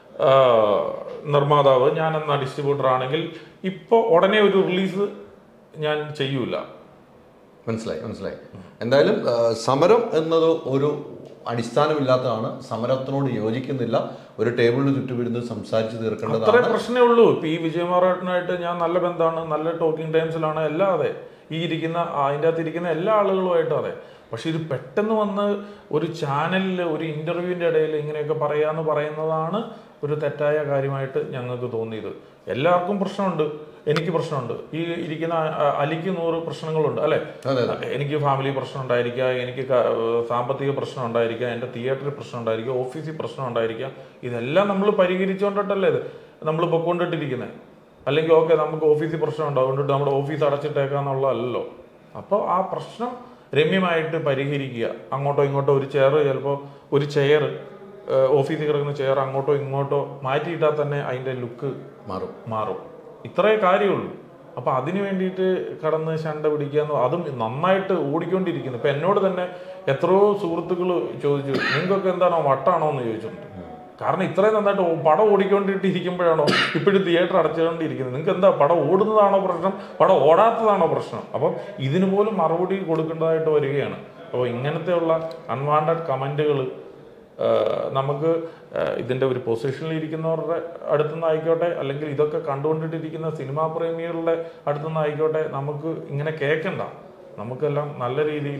A: നിർമ്മാതാവ്, ഞാനെന്ന ഡിസ്ട്രിബ്യൂട്ടർ ആണെങ്കിൽ ഇപ്പോൾ ഉടനെ ഒരു റിലീസ് ഞാൻ ചെയ്യൂല.
B: മനസ്സിലായി. എന്തായാലും സമരം എന്നത് ഒരു അടിസ്ഥാനമില്ലാത്തതാണ്. സമരത്തിനോട് യോജിക്കുന്നില്ല. ഒരു ടേബിളിന് ചുറ്റുമിരുന്ന് സംസാരിച്ച് തീർക്കേണ്ടതാണ്.
A: അത്രേ പ്രശ്നമേ ഉള്ളൂ. ഇപ്പൊ ഈ വിജയകുമാറായിട്ട് ഞാൻ നല്ല ബന്ധമാണ്, നല്ല ടോക്കിംഗ് ടൈംസിലാണ്, എല്ലാം അതെ. ഈ ഇരിക്കുന്ന അതിൻ്റെ അകത്ത് ഇരിക്കുന്ന എല്ലാ ആളുകളുമായിട്ടും അതെ. പക്ഷെ ഇത് പെട്ടെന്ന് വന്ന് ഒരു ചാനലിൽ ഒരു ഇന്റർവ്യൂവിന്റെ ഇടയിൽ ഇങ്ങനെയൊക്കെ പറയാന്ന് പറയുന്നതാണ് ഒരു തെറ്റായ കാര്യമായിട്ട് ഞങ്ങൾക്ക് തോന്നിയത്. എല്ലാവർക്കും പ്രശ്നമുണ്ട്, എനിക്ക് പ്രശ്നമുണ്ട്, ഈ ഇരിക്കുന്ന അലിക്ക് 100 പ്രശ്നങ്ങളുണ്ട് അല്ലെ. എനിക്ക് ഫാമിലി പ്രശ്നം ഉണ്ടായിരിക്കുക, എനിക്ക് സാമ്പത്തിക പ്രശ്നം ഉണ്ടായിരിക്കുക, എൻ്റെ തിയേറ്ററിൽ പ്രശ്നം ഉണ്ടായിരിക്കുക, ഓഫീസിൽ പ്രശ്നം ഉണ്ടായിരിക്കുക. ഇതെല്ലാം നമ്മൾ പരിഹരിച്ചുകൊണ്ടിട്ടല്ലേ ഇത് നമ്മൾ പൊക്കൊണ്ടിട്ടിരിക്കുന്നത്. അല്ലെങ്കിൽ ഓക്കെ നമുക്ക് ഓഫീസിൽ പ്രശ്നം ഉണ്ടാവും, അതുകൊണ്ടിട്ട് നമ്മുടെ ഓഫീസ് അടച്ചിട്ടേക്കാന്നുള്ളതല്ലോ. അപ്പോൾ ആ പ്രശ്നം രമ്യമായിട്ട് പരിഹരിക്കുക. അങ്ങോട്ടോ ഇങ്ങോട്ടോ ഒരു ചെയർ ഓഫീസിൽ കിടക്കുന്ന ചെയർ അങ്ങോട്ടോ ഇങ്ങോട്ടോ മാറ്റിയിട്ടാൽ തന്നെ അതിൻ്റെ ലുക്ക് മാറും. ഇത്രേ കാര്യമുള്ളൂ. അപ്പൊ അതിനു വേണ്ടിയിട്ട് കടന്ന് ശണ്ട പിടിക്കുക, അതും നന്നായിട്ട് ഓടിക്കൊണ്ടിരിക്കുന്നു. ഇപ്പൊ എന്നോട് തന്നെ എത്രയോ സുഹൃത്തുക്കൾ ചോദിച്ചു, നിങ്ങൾക്കൊക്കെ എന്താണോ വട്ടാണോ എന്ന് ചോദിച്ചിട്ടുണ്ട്. കാരണം ഇത്രയും നന്നായിട്ട് പടം ഓടിക്കൊണ്ടിട്ടിരിക്കുമ്പോഴാണോ ഇപ്പോഴും തിയേറ്റർ അടച്ചുകൊണ്ടിരിക്കുന്നത്? നിങ്ങൾക്ക് എന്താ പടം ഓടുന്നതാണോ പ്രശ്നം, പടം ഓടാത്തതാണോ പ്രശ്നം? അപ്പം ഇതിനു പോലും മറുപടി കൊടുക്കേണ്ടതായിട്ട് വരികയാണ്. അപ്പോൾ ഇങ്ങനത്തെയുള്ള അൺവാണ്ടഡ് കമന്റുകൾ നമുക്ക് ഇതിൻ്റെ ഒരു പൊസിഷനിൽ ഇരിക്കുന്നവരുടെ അടുത്തുനിന്ന് ആയിക്കോട്ടെ, അല്ലെങ്കിൽ ഇതൊക്കെ കണ്ടുകൊണ്ടിട്ടിരിക്കുന്ന സിനിമാ പ്രേമികളുടെ അടുത്തുനിന്ന് ആയിക്കോട്ടെ, നമുക്ക് ഇങ്ങനെ കേൾക്കണ്ട. നമുക്കെല്ലാം നല്ല രീതിയിൽ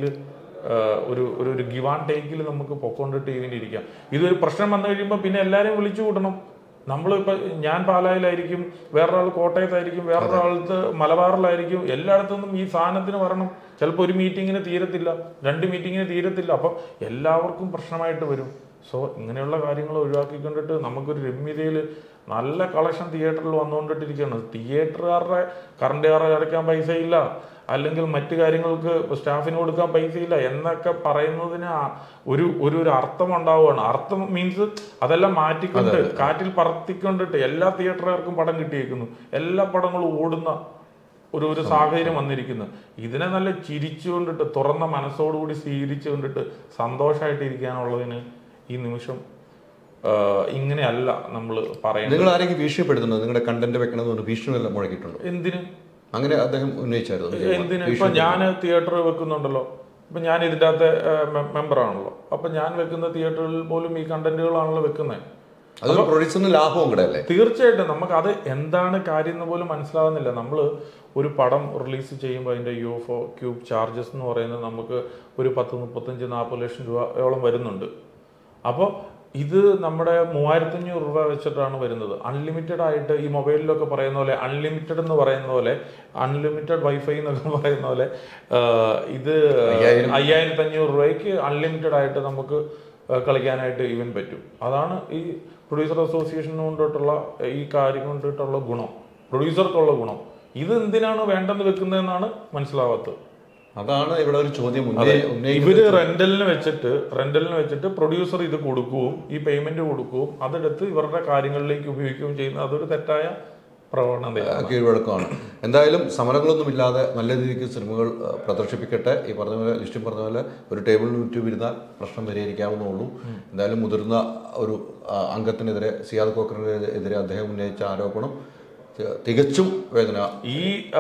A: ഒരു ഗിവ് ആൻഡ് ടേക്കിൽ നമുക്ക് പൊക്കോണ്ടിട്ട് ഇങ്ങനെ ഇരിക്കാം. ഇതൊരു പ്രശ്നം വന്നു കഴിയുമ്പോൾ പിന്നെ എല്ലാവരെയും വിളിച്ചു കൂട്ടണം. നമ്മളിപ്പോൾ ഞാൻ പാലായിലായിരിക്കും, വേറൊരാൾ കോട്ടയത്തായിരിക്കും, വേറൊരാൾക്ക് മലബാറിലായിരിക്കും. എല്ലായിടത്തുനിന്നും ഈ സാധനത്തിന് വരണം. ചിലപ്പോൾ ഒരു മീറ്റിങ്ങിന് തീരത്തില്ല, 2 മീറ്റിങ്ങിന് തീരത്തില്ല. അപ്പം എല്ലാവർക്കും പ്രശ്നമായിട്ട് വരും. സോ ഇങ്ങനെയുള്ള കാര്യങ്ങൾ ഒഴിവാക്കിക്കൊണ്ടിട്ട് നമുക്കൊരു രമ്യതയിൽ നല്ല കളക്ഷൻ തിയേറ്ററിൽ വന്നുകൊണ്ടിട്ടിരിക്കുകയാണ്. തിയേറ്ററുകാരുടെ കറണ്ട് ചാർജ് അടയ്ക്കാൻ പൈസയില്ല, അല്ലെങ്കിൽ മറ്റു കാര്യങ്ങൾക്ക് സ്റ്റാഫിന് കൊടുക്കാൻ പൈസയില്ല എന്നൊക്കെ പറയുന്നതിന് ഒരു അർത്ഥം ഉണ്ടാവുകയാണ്. അർത്ഥം മീൻസ് അതെല്ലാം മാറ്റിക്കൊണ്ട് കാറ്റിൽ പറത്തിക്കൊണ്ടിട്ട് എല്ലാ തിയേറ്ററുകാർക്കും പടം കിട്ടിയേക്കുന്നു, എല്ലാ പടങ്ങളും ഓടുന്ന ഒരു സാഹചര്യം വന്നിരിക്കുന്നു. ഇതിനെ നല്ല ചിരിച്ചുകൊണ്ടിട്ട് തുറന്ന മനസ്സോടുകൂടി സ്വീകരിച്ചുകൊണ്ടിട്ട് സന്തോഷമായിട്ടിരിക്കാനുള്ളതിന് ഈ നിമിഷം ഇങ്ങനെയല്ല നമ്മൾ പറയുന്നത്.
B: നിങ്ങൾ ആരെങ്കിലും ഭീഷണിപ്പെടുത്തുന്നത്, നിങ്ങളുടെ കണ്ടന്റ് വെക്കണമെന്ന് ഭീഷണിയെല്ലാം മുഴക്കിയിട്ടുണ്ടോ?
A: എന്തിന്?
B: അങ്ങനെ അദ്ദേഹം ഉന്നയിച്ചായിരുന്നു.
A: എന്തിന്? ഇപ്പൊ ഞാൻ തിയേറ്റർ വെക്കുന്നുണ്ടല്ലോ, ഇപ്പൊ ഞാൻ ഇതിൻ്റെ അകത്തെ മെമ്പറാണല്ലോ. അപ്പൊ ഞാൻ വെക്കുന്ന തിയേറ്ററിൽ പോലും ഈ കണ്ടന്റുകളാണല്ലോ വെക്കുന്നത്.
B: അത് പ്രൊഡ്യൂസറിന് ലാഭവും കൂടെ അല്ലേ?
A: തീർച്ചയായിട്ടും. നമുക്ക് അത് എന്താണ് കാര്യം എന്ന് പോലും മനസ്സിലാവുന്നില്ല. നമ്മൾ ഒരു പടം റിലീസ് ചെയ്യുമ്പോൾ അതിന്റെ UFO ക്യൂബ് ചാർജസ് എന്ന് പറയുന്നത് നമുക്ക് ഒരു 10, 35, 40 ലക്ഷം രൂപയോളം വരുന്നുണ്ട്. അപ്പോൾ ഇത് നമ്മുടെ 3500 രൂപ വെച്ചിട്ടാണ് വരുന്നത്. അൺലിമിറ്റഡ് ആയിട്ട് ഈ മൊബൈലിലൊക്കെ പറയുന്ന പോലെ അൺലിമിറ്റഡ് എന്ന് പറയുന്ന പോലെ, അൺലിമിറ്റഡ് വൈഫൈ എന്നൊക്കെ പറയുന്ന പോലെ ഇത് 5500 രൂപയ്ക്ക് അൺലിമിറ്റഡ് ആയിട്ട് നമുക്ക് കളിക്കാനായിട്ട് ഇവൻ പറ്റും. അതാണ് ഈ പ്രൊഡ്യൂസർ അസോസിയേഷൻ കൊണ്ടിട്ടുള്ള ഈ കാര്യം കൊണ്ടിട്ടുള്ള ഗുണം, പ്രൊഡ്യൂസർക്കുള്ള ഗുണം. ഇത് എന്തിനാണ് വേണ്ടെന്ന് വെക്കുന്നതെന്നാണ് മനസ്സിലാവാത്തത്.
B: അതാണ് ഇവിടെ ഒരു ചോദ്യം.
A: ഇവര് റെന്റലിന് വെച്ചിട്ട് പ്രൊഡ്യൂസർ ഇത് കൊടുക്കുകയും ഈ പേയ്മെന്റ് കൊടുക്കുകയും അതെടുത്ത് ഇവരുടെ കാര്യങ്ങളിലേക്ക് ഉപയോഗിക്കുകയും ചെയ്യുന്ന അതൊരു തെറ്റായ
B: കീഴ്വഴക്കമാണ്. എന്തായാലും സമരങ്ങളൊന്നുമില്ലാതെ നല്ല രീതിക്ക് സിനിമകൾ പ്രദർശിപ്പിക്കട്ടെ. ഈ പറഞ്ഞ പോലെ ലിസ്റ്റും പറഞ്ഞ പോലെ ഒരു ടേബിളിൽ ഇരുന്നാൽ പ്രശ്നം പരിഹരിക്കാവുന്നുള്ളൂ. എന്തായാലും മുതിർന്ന ഒരു അംഗത്തിനെതിരെ, സിയാദ് കോക്കറിനെതിരെ അദ്ദേഹം ഉന്നയിച്ച ആരോപണം തികച്ചും വേദന.
A: ഈ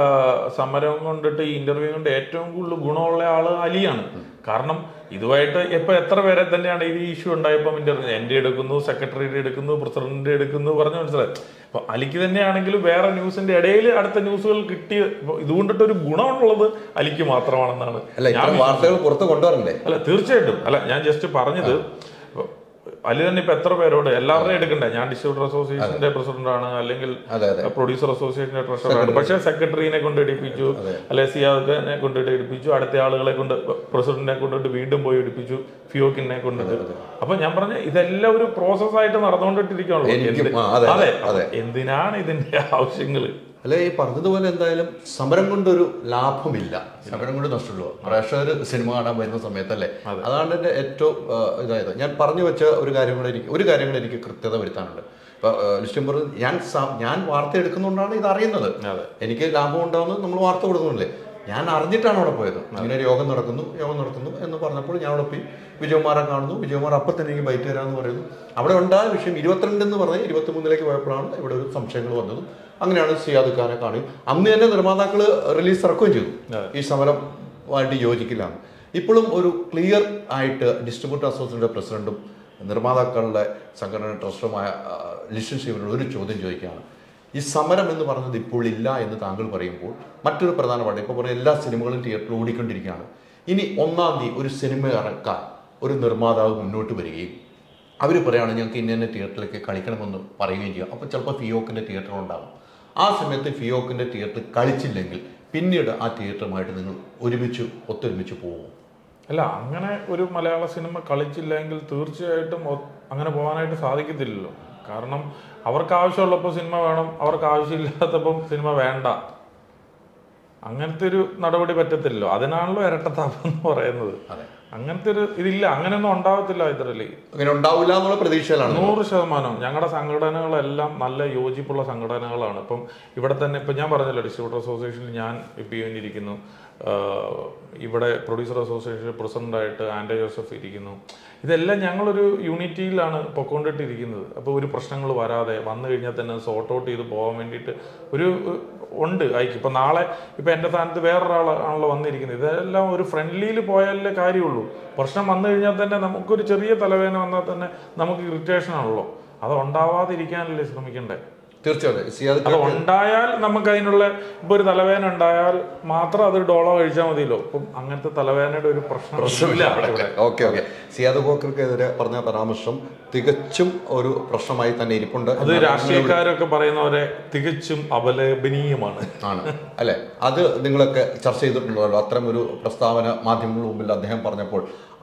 A: സമരം കൊണ്ടിട്ട് ഈ ഇന്റർവ്യൂ കൊണ്ട് ഏറ്റവും കൂടുതൽ ഗുണമുള്ള ആള് അലിയാണ്. കാരണം ഇതുമായിട്ട് ഇപ്പൊ എത്ര പേരെ തന്നെയാണ് ഇത് ഇഷ്യൂ ഉണ്ടായപ്പോൾ ഇന്റർവ്യൂ എന്റെ എടുക്കുന്നു, സെക്രട്ടറിയുടെ എടുക്കുന്നു, പ്രസിഡന്റിന്റെ എടുക്കുന്നു പറഞ്ഞു മനസ്സിലായി. അപ്പൊ അലിക്ക് തന്നെയാണെങ്കിലും വേറെ ന്യൂസിന്റെ ഇടയിൽ അടുത്ത ന്യൂസുകൾ കിട്ടിയ ഇതുകൊണ്ടിട്ട് ഒരു ഗുണമുള്ളത് അലിക്ക് മാത്രമാണെന്നാണ്
B: വാർത്തകൾ പുറത്ത് കൊണ്ടുവരണ്ടേ.
A: അല്ല തീർച്ചയായിട്ടും അല്ല, ഞാൻ ജസ്റ്റ് പറഞ്ഞത് അലി തന്നെ ഇപ്പൊ എത്ര പേരോട് എല്ലാവരുടെയും എടുക്കണ്ടേ. ഞാൻ ഡിസ്ട്രിബ്യൂട്ടർ അസോസിയേഷന്റെ പ്രസിഡന്റാണ്, അല്ലെങ്കിൽ പ്രൊഡ്യൂസർ അസോസിയേഷന്റെ ട്രഷററാണ്. പക്ഷെ സെക്രട്ടറിനെ കൊണ്ട് എടുപ്പിച്ചു, അല്ലെ സിയാദിനെ കൊണ്ടിട്ട് എടുപ്പിച്ചു, അടുത്ത ആളുകളെ കൊണ്ട് പ്രസിഡന്റിനെ കൊണ്ടിട്ട് വീണ്ടും പോയി എടുപ്പിച്ചു, ഫിയോക്കിനെ കൊണ്ടിട്ട്. അപ്പൊ ഞാൻ പറഞ്ഞ ഇതെല്ലാം ഒരു പ്രോസസ്സായിട്ട് നടന്നുകൊണ്ടിട്ടിരിക്കുകയാണല്ലോ. അതെ, എന്തിനാണ് ഇതിന്റെ ആവശ്യങ്ങള്?
B: അല്ലെ ഈ പറഞ്ഞതുപോലെ എന്തായാലും സമരം കൊണ്ടൊരു ലാഭമില്ല, സമരം കൊണ്ട് നഷ്ടമുള്ളൂ. പ്രേക്ഷകർ സിനിമ കാണാൻ വരുന്ന സമയത്തല്ലേ, അതാണ് എൻ്റെ ഏറ്റവും ഇതായത്. ഞാൻ പറഞ്ഞു വെച്ച ഒരു കാര്യം കൂടെ എനിക്ക് കൃത്യത വരുത്താനുണ്ട്. ഇപ്പൊ ലിസ്റ്റും പറഞ്ഞു ഞാൻ വാർത്ത എടുക്കുന്നതുകൊണ്ടാണ് ഇത് അറിയുന്നത്. എനിക്ക് ലാഭം ഉണ്ടാവുന്നത് നമ്മൾ വാർത്ത കൊടുക്കുന്നില്ലേ. ഞാൻ അറിഞ്ഞിട്ടാണ് അവിടെ പോയത്. ഇങ്ങനെ ഒരു യോഗം നടക്കുന്നു എന്ന് പറഞ്ഞപ്പോൾ ഞാൻ അവിടെ പോയി വിജയകുമാറെ കാണുന്നു. വിജയകുമാർ അപ്പം തന്നെ എനിക്ക് ബൈറ്റ് തരാമെന്ന് പറയുന്നു. അവിടെ ഉണ്ടായ വിഷയം 22 എന്ന് പറഞ്ഞ് 23 പോയപ്പോഴാണ് ഇവിടെ ഒരു സംശയങ്ങൾ വന്നതും. അങ്ങനെയാണ് സിയാദ് ഖാനെ കാണുകയും അന്ന് തന്നെ നിർമ്മാതാക്കൾ റിലീസ് ഇറക്കുകയും ചെയ്തു, ഈ സമരമായിട്ട് യോജിക്കില്ല. ഇപ്പോഴും ഒരു ക്ലിയർ ആയിട്ട് ഡിസ്ട്രിബ്യൂട്ടർ അസോസിയേഷൻ്റെ പ്രസിഡന്റും നിർമ്മാതാക്കളുടെ സംഘടന ട്രസ്റ്ററുമായ ലിഷൻ ശിവനോട് ഒരു ചോദ്യം ചോദിക്കുകയാണ്. ഈ സമരം എന്ന് പറഞ്ഞത് ഇപ്പോൾ ഇല്ല എന്ന് താങ്കൾ പറയുമ്പോൾ മറ്റൊരു പ്രധാനപ്പെട്ട ഇപ്പോൾ പറയുന്ന എല്ലാ സിനിമകളും തിയേറ്ററിൽ ഓടിക്കൊണ്ടിരിക്കുകയാണ്. ഇനി 1-ാം തീയതി ഒരു സിനിമ ഇറക്കാൻ ഒരു നിർമ്മാതാവ് മുന്നോട്ട് വരികയും അവർ പറയുകയാണ് ഞങ്ങൾക്ക് ഇന്ന തിയേറ്ററിലേക്ക് കളിക്കണമെന്ന് പറയുകയും ചെയ്യും. അപ്പോൾ ചിലപ്പോൾ ഫിയോക്കിൻ്റെ തിയേറ്റർ ഉണ്ടാകും. ആ സമയത്ത് ഫിയോക്കിൻ്റെ തിയേറ്റർ കളിച്ചില്ലെങ്കിൽ പിന്നീട് ആ തിയേറ്ററുമായിട്ട് നിങ്ങൾ ഒത്തൊരുമിച്ച് പോകും.
A: അല്ല, അങ്ങനെ ഒരു മലയാള സിനിമ കളിച്ചില്ലെങ്കിൽ തീർച്ചയായിട്ടും അങ്ങനെ പോകാനായിട്ട് സാധിക്കത്തില്ലല്ലോ. കാരണം അവർക്ക് ആവശ്യമുള്ളപ്പോൾ സിനിമ വേണം, അവർക്ക് ആവശ്യമില്ലാത്തപ്പം സിനിമ വേണ്ട. അങ്ങനത്തെ ഒരു നടപടി പറ്റത്തില്ലല്ലോ. അതിനാണല്ലോ ഇരട്ടത്താപ്പ് എന്ന് പറയുന്നത്. അങ്ങനത്തെ ഒരു ഇതില്ല, അങ്ങനെയൊന്നും ഉണ്ടാവത്തില്ല. ഇതിലല്ലേ
B: അങ്ങനെ ഉണ്ടാവില്ല എന്നുള്ള പ്രതീക്ഷയിലാണ്
A: 100%. ഞങ്ങളുടെ സംഘടനകളെല്ലാം നല്ല യോജിപ്പുള്ള സംഘടനകളാണ്. ഇപ്പം ഇവിടെ തന്നെ ഇപ്പം ഞാൻ പറഞ്ഞല്ലോ, ഡിസ്ട്രിബ്യൂട്ടർ അസോസിയേഷനിൽ ഞാൻ ഇപ്പോൾ ഇരിക്കുന്നു, ഇവിടെ പ്രൊഡ്യൂസർ അസോസിയേഷൻ പ്രസിഡന്റായിട്ട് ആൻഡ്രോ ജോസഫ് ഇരിക്കുന്നു. ഇതെല്ലാം ഞങ്ങളൊരു യൂണിറ്റിയിലാണ് പൊക്കോണ്ടിട്ടിരിക്കുന്നത്. അപ്പോൾ ഒരു പ്രശ്നങ്ങൾ വരാതെ വന്നു കഴിഞ്ഞാൽ തന്നെ സോർട്ട് ഔട്ട് ചെയ്ത് പോകാൻ വേണ്ടിയിട്ട് ഉണ്ട് അയക്കും. ഇപ്പം നാളെ ഇപ്പം എൻ്റെ സ്ഥാനത്ത് വേറൊരാളാണല്ലോ വന്നിരിക്കുന്നത്. ഇതെല്ലാം ഒരു ഫ്രണ്ട്ലിയിൽ പോയാലേ കാര്യമുള്ളൂ. പ്രശ്നം വന്നു കഴിഞ്ഞാൽ തന്നെ നമുക്കൊരു ചെറിയ തലവേദന വന്നാൽ തന്നെ നമുക്ക് ഇറിറ്റേഷൻ ആണല്ലോ. അത് ഉണ്ടാവാതിരിക്കാനല്ലേ ശ്രമിക്കണ്ടേ?
B: തീർച്ചയായിട്ടും.
A: അത് ഉണ്ടായാൽ നമുക്ക് അതിനുള്ള ഇപ്പൊ ഒരു തലവേദന ഉണ്ടായാൽ മാത്രം അതൊരു ഡോളോ കഴിച്ചാൽ മതിയല്ലോ. ഇപ്പം അങ്ങനത്തെ തലവേദനയുടെ ഒരു പ്രശ്നമില്ല.
B: ഓക്കെ. സിയാദ് ഖോക്കർക്കെതിരെ പറഞ്ഞ പരാമർശം തികച്ചും ഒരു പ്രശ്നമായി തന്നെ ഇരിപ്പുണ്ട്.
A: അത് രാഷ്ട്രീയക്കാരൊക്കെ പറയുന്നവരെ തികച്ചും അപലപനീയമാണ്
B: അല്ലെ? അത് നിങ്ങളൊക്കെ ചർച്ച ചെയ്തിട്ടുണ്ടല്ലോ. അത്തരം ഒരു പ്രസ്താവന മാധ്യമങ്ങളുടെ മുമ്പിൽ അദ്ദേഹം പറഞ്ഞപ്പോൾ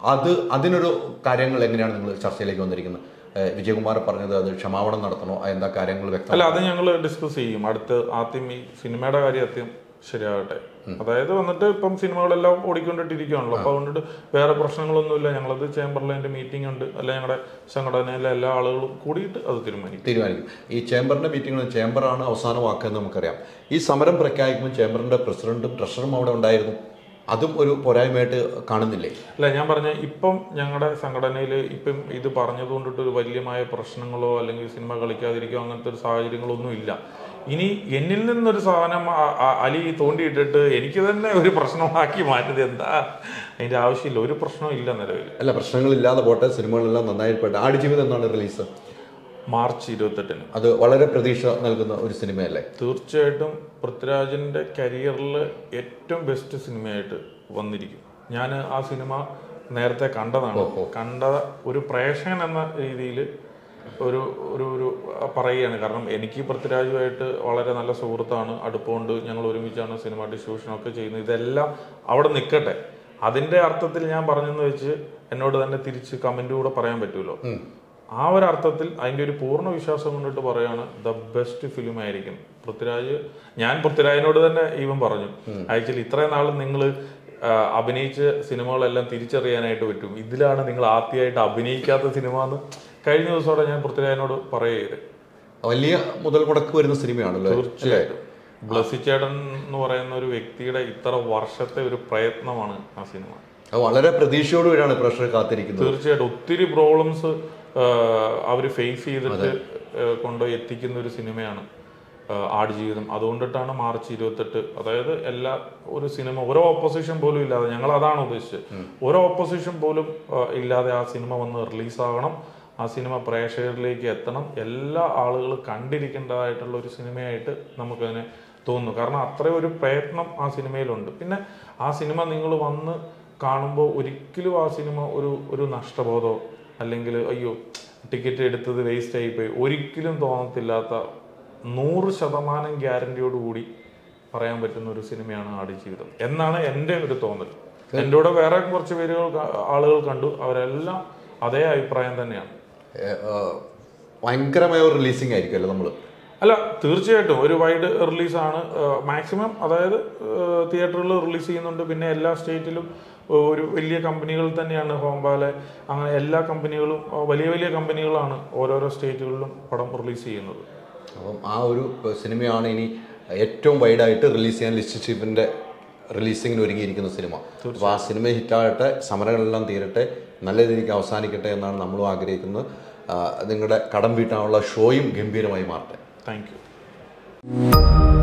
B: അതിനൊരു കാര്യങ്ങൾ എങ്ങനെയാണ് നിങ്ങൾ ചർച്ചയിലേക്ക് വന്നിരിക്കുന്നത്? വിജയകുമാർ പറഞ്ഞത് അത് ക്ഷമാപണം നടത്തണോ, എന്താ കാര്യങ്ങൾ വ്യക്തം?
A: അല്ല, അത് ഞങ്ങൾ ഡിസ്കസ് ചെയ്യും. ആദ്യം ഈ സിനിമയുടെ കാര്യം ശരിയാകട്ടെ. അതായത് വന്നിട്ട് ഇപ്പം സിനിമകളെല്ലാം ഓടിക്കൊണ്ടിട്ടിരിക്കുകയാണല്ലോ. അപ്പോൾ അതുകൊണ്ടിട്ട് വേറെ പ്രശ്നങ്ങളൊന്നുമില്ല. ഞങ്ങളത് ചേംബറിൽ അതിൻ്റെ മീറ്റിംഗ് ഉണ്ട്, അല്ല ഞങ്ങളുടെ സംഘടനയിലെ എല്ലാ ആളുകളും കൂടിയിട്ട് അത് തീരുമാനിക്കും.
B: ഈ ചേംബറിന്റെ മീറ്റിംഗ്, ചേംബറാണ് അവസാന വാക്കെന്ന് നമുക്കറിയാം. ഈ സമരം പ്രഖ്യാപിക്കുമ്പോൾ ചേംബറിന്റെ പ്രസിഡന്റും ട്രഷറും അവിടെ ഉണ്ടായിരുന്നു. അതും ഒരു പോരായ്മയായിട്ട് കാണുന്നില്ലേ?
A: അല്ല, ഞാൻ പറഞ്ഞ ഇപ്പം ഞങ്ങളുടെ സംഘടനയിൽ ഇപ്പം ഇത് പറഞ്ഞത് കൊണ്ടിട്ട് ഒരു വലിയമായ പ്രശ്നങ്ങളോ അല്ലെങ്കിൽ സിനിമ കളിക്കാതിരിക്കോ അങ്ങനത്തെ ഒരു സാഹചര്യങ്ങളൊന്നും ഇല്ല. ഇനി എന്നിൽ നിന്നൊരു സാധനം അലി തോണ്ടിയിട്ടിട്ട് എനിക്ക് തന്നെ ഒരു പ്രശ്നമാക്കി മാറ്റുന്നത് എന്താ? അതിന്റെ ആവശ്യമില്ല. ഒരു പ്രശ്നവും ഇല്ല നിലവിൽ.
B: അല്ല, പ്രശ്നങ്ങളില്ലാതെ പോട്ടെ, സിനിമകളെല്ലാം നന്നായി പോട്ടെ. ആടുജീവിതം എന്നാണ് റിലീസ്?
A: മാർച്ച് 28-ന്.
B: അത് വളരെ പ്രതീക്ഷ നൽകുന്ന ഒരു സിനിമയല്ലേ?
A: തീർച്ചയായിട്ടും പൃഥ്വിരാജിന്റെ കരിയറിൽ ഏറ്റവും ബെസ്റ്റ് സിനിമയായിട്ട് വന്നിരിക്കും. ഞാൻ ആ സിനിമ നേരത്തെ കണ്ടതാണ്. കണ്ട ഒരു പ്രേക്ഷകൻ എന്ന രീതിയിൽ ഒരു പറയുകയാണ്. കാരണം എനിക്ക് പൃഥ്വിരാജുമായിട്ട് വളരെ നല്ല സുഹൃത്താണ്, അടുപ്പമുണ്ട്. ഞങ്ങൾ ഒരുമിച്ചാണ് സിനിമ ഡിസ്ട്രിബ്യൂഷനൊക്കെ ചെയ്യുന്നത്. ഇതെല്ലാം അവിടെ നിൽക്കട്ടെ. അതിന്റെ അർത്ഥത്തിൽ ഞാൻ പറഞ്ഞെന്ന് വെച്ച് എന്നോട് തന്നെ തിരിച്ച് കമന്റ് കൂടെ പറയാൻ പറ്റുമല്ലോ. ആ ഒരു അർത്ഥത്തിൽ അതിൻ്റെ ഒരു പൂർണ്ണ വിശ്വാസം കൊണ്ടിട്ട് പറയാണ് ദ ബെസ്റ്റ് ഫിലിം ആയിരിക്കും പൃഥ്വിരാജ്. ഞാൻ പൃഥ്വിരാജിനോട് തന്നെ ഈവൻ പറഞ്ഞു, ആക്ച്വലി ഇത്രയും നാളും നിങ്ങൾ അഭിനയിച്ച സിനിമകളെല്ലാം തിരിച്ചറിയാനായിട്ട് പറ്റും. ഇതിലാണ് നിങ്ങൾ ആദ്യമായിട്ട് അഭിനയിക്കാത്ത സിനിമ എന്ന് കഴിഞ്ഞ ദിവസത്തോടെ ഞാൻ പൃഥ്വിരാജിനോട് പറയുക.
B: വലിയ മുതൽ മുടക്ക് വരുന്ന സിനിമയാണല്ലോ.
A: തീർച്ചയായിട്ടും ബ്ലസ്സിച്ചേട്ടൻ എന്ന് പറയുന്ന ഒരു വ്യക്തിയുടെ ഇത്ര വർഷത്തെ ഒരു പ്രയത്നമാണ് ആ സിനിമ.
B: അത് വളരെ പ്രതീക്ഷയോടുകൂടിയാണ് പ്രേക്ഷകർ കാത്തിരിക്കുന്നത്.
A: തീർച്ചയായിട്ടും ഒത്തിരി പ്രോബ്ലംസ് അവർ ഫേസ് ചെയ്തിട്ട് കൊണ്ടുപോയി എത്തിക്കുന്ന ഒരു സിനിമയാണ് ആടുജീവിതം. അതുകൊണ്ടിട്ടാണ് മാർച്ച് 28, അതായത് എല്ലാ ഒരു സിനിമ ഓരോ ഓപ്പോസിഷൻ പോലും ഇല്ലാതെ, ഞങ്ങൾ അതാണ് ഉദ്ദേശിച്ചത്, ഓരോ ഓപ്പോസിഷൻ പോലും ഇല്ലാതെ ആ സിനിമ വന്ന് റിലീസാകണം, ആ സിനിമ പ്രേക്ഷകരിലേക്ക് എത്തണം, എല്ലാ ആളുകളും കണ്ടിരിക്കേണ്ടതായിട്ടുള്ള ഒരു സിനിമയായിട്ട് നമുക്കതിനെ തോന്നുന്നു. കാരണം അത്രയും ഒരു പ്രയത്നം ആ സിനിമയിലുണ്ട്. പിന്നെ ആ സിനിമ നിങ്ങൾ വന്ന് കാണുമ്പോൾ ഒരിക്കലും ആ സിനിമ ഒരു നഷ്ടബോധമോ അല്ലെങ്കിൽ അയ്യോ ടിക്കറ്റ് എടുത്തത് വേസ്റ്റ് ആയിപ്പോയി ഒരിക്കലും തോന്നത്തില്ലാത്ത 100% ഗ്യാരണ്ടിയോടുകൂടി പറയാൻ പറ്റുന്ന ഒരു സിനിമയാണ് ആടുജീവിതം എന്നാണ് എൻ്റെ ഒരു തോന്നൽ. എൻ്റെ കൂടെ വേറെ കുറച്ച് ആളുകൾ കണ്ടു, അവരെല്ലാം അതേ അഭിപ്രായം തന്നെയാണ്.
B: ഭയങ്കരമായ ഒരു റിലീസിംഗ് ആയിരിക്കുമല്ലോ നമ്മൾ.
A: അല്ല, തീർച്ചയായിട്ടും ഒരു വൈഡ് റിലീസാണ് മാക്സിമം. അതായത് തിയേറ്ററുകളിൽ റിലീസ് ചെയ്യുന്നുണ്ട്. പിന്നെ എല്ലാ സ്റ്റേറ്റിലും ഒരു വലിയ കമ്പനികൾ തന്നെയാണ്, ഹോംബാലെ അങ്ങനെ എല്ലാ കമ്പനികളും വലിയ വലിയ കമ്പനികളാണ് ഓരോരോ സ്റ്റേറ്റുകളിലും പടം റിലീസ് ചെയ്യുന്നത്.
B: അപ്പം ആ ഒരു സിനിമയാണ് ഇനി ഏറ്റവും വൈഡായിട്ട് റിലീസ് ചെയ്യാൻ ലിസ്റ്റ് ചീഫിൻ്റെ റിലീസിങ്ങിന് ഒരുങ്ങിയിരിക്കുന്ന സിനിമ. അപ്പോൾ ആ സിനിമ ഹിറ്റാകട്ടെ, സമരങ്ങളെല്ലാം തീരട്ടെ, നല്ല രീതിക്ക് അവസാനിക്കട്ടെ എന്നാണ് നമ്മളും ആഗ്രഹിക്കുന്നത്. നിങ്ങളുടെ കടം വീട്ടാനുള്ള ഷോയും ഗംഭീരമായി മാറട്ടെ.
A: Thank U.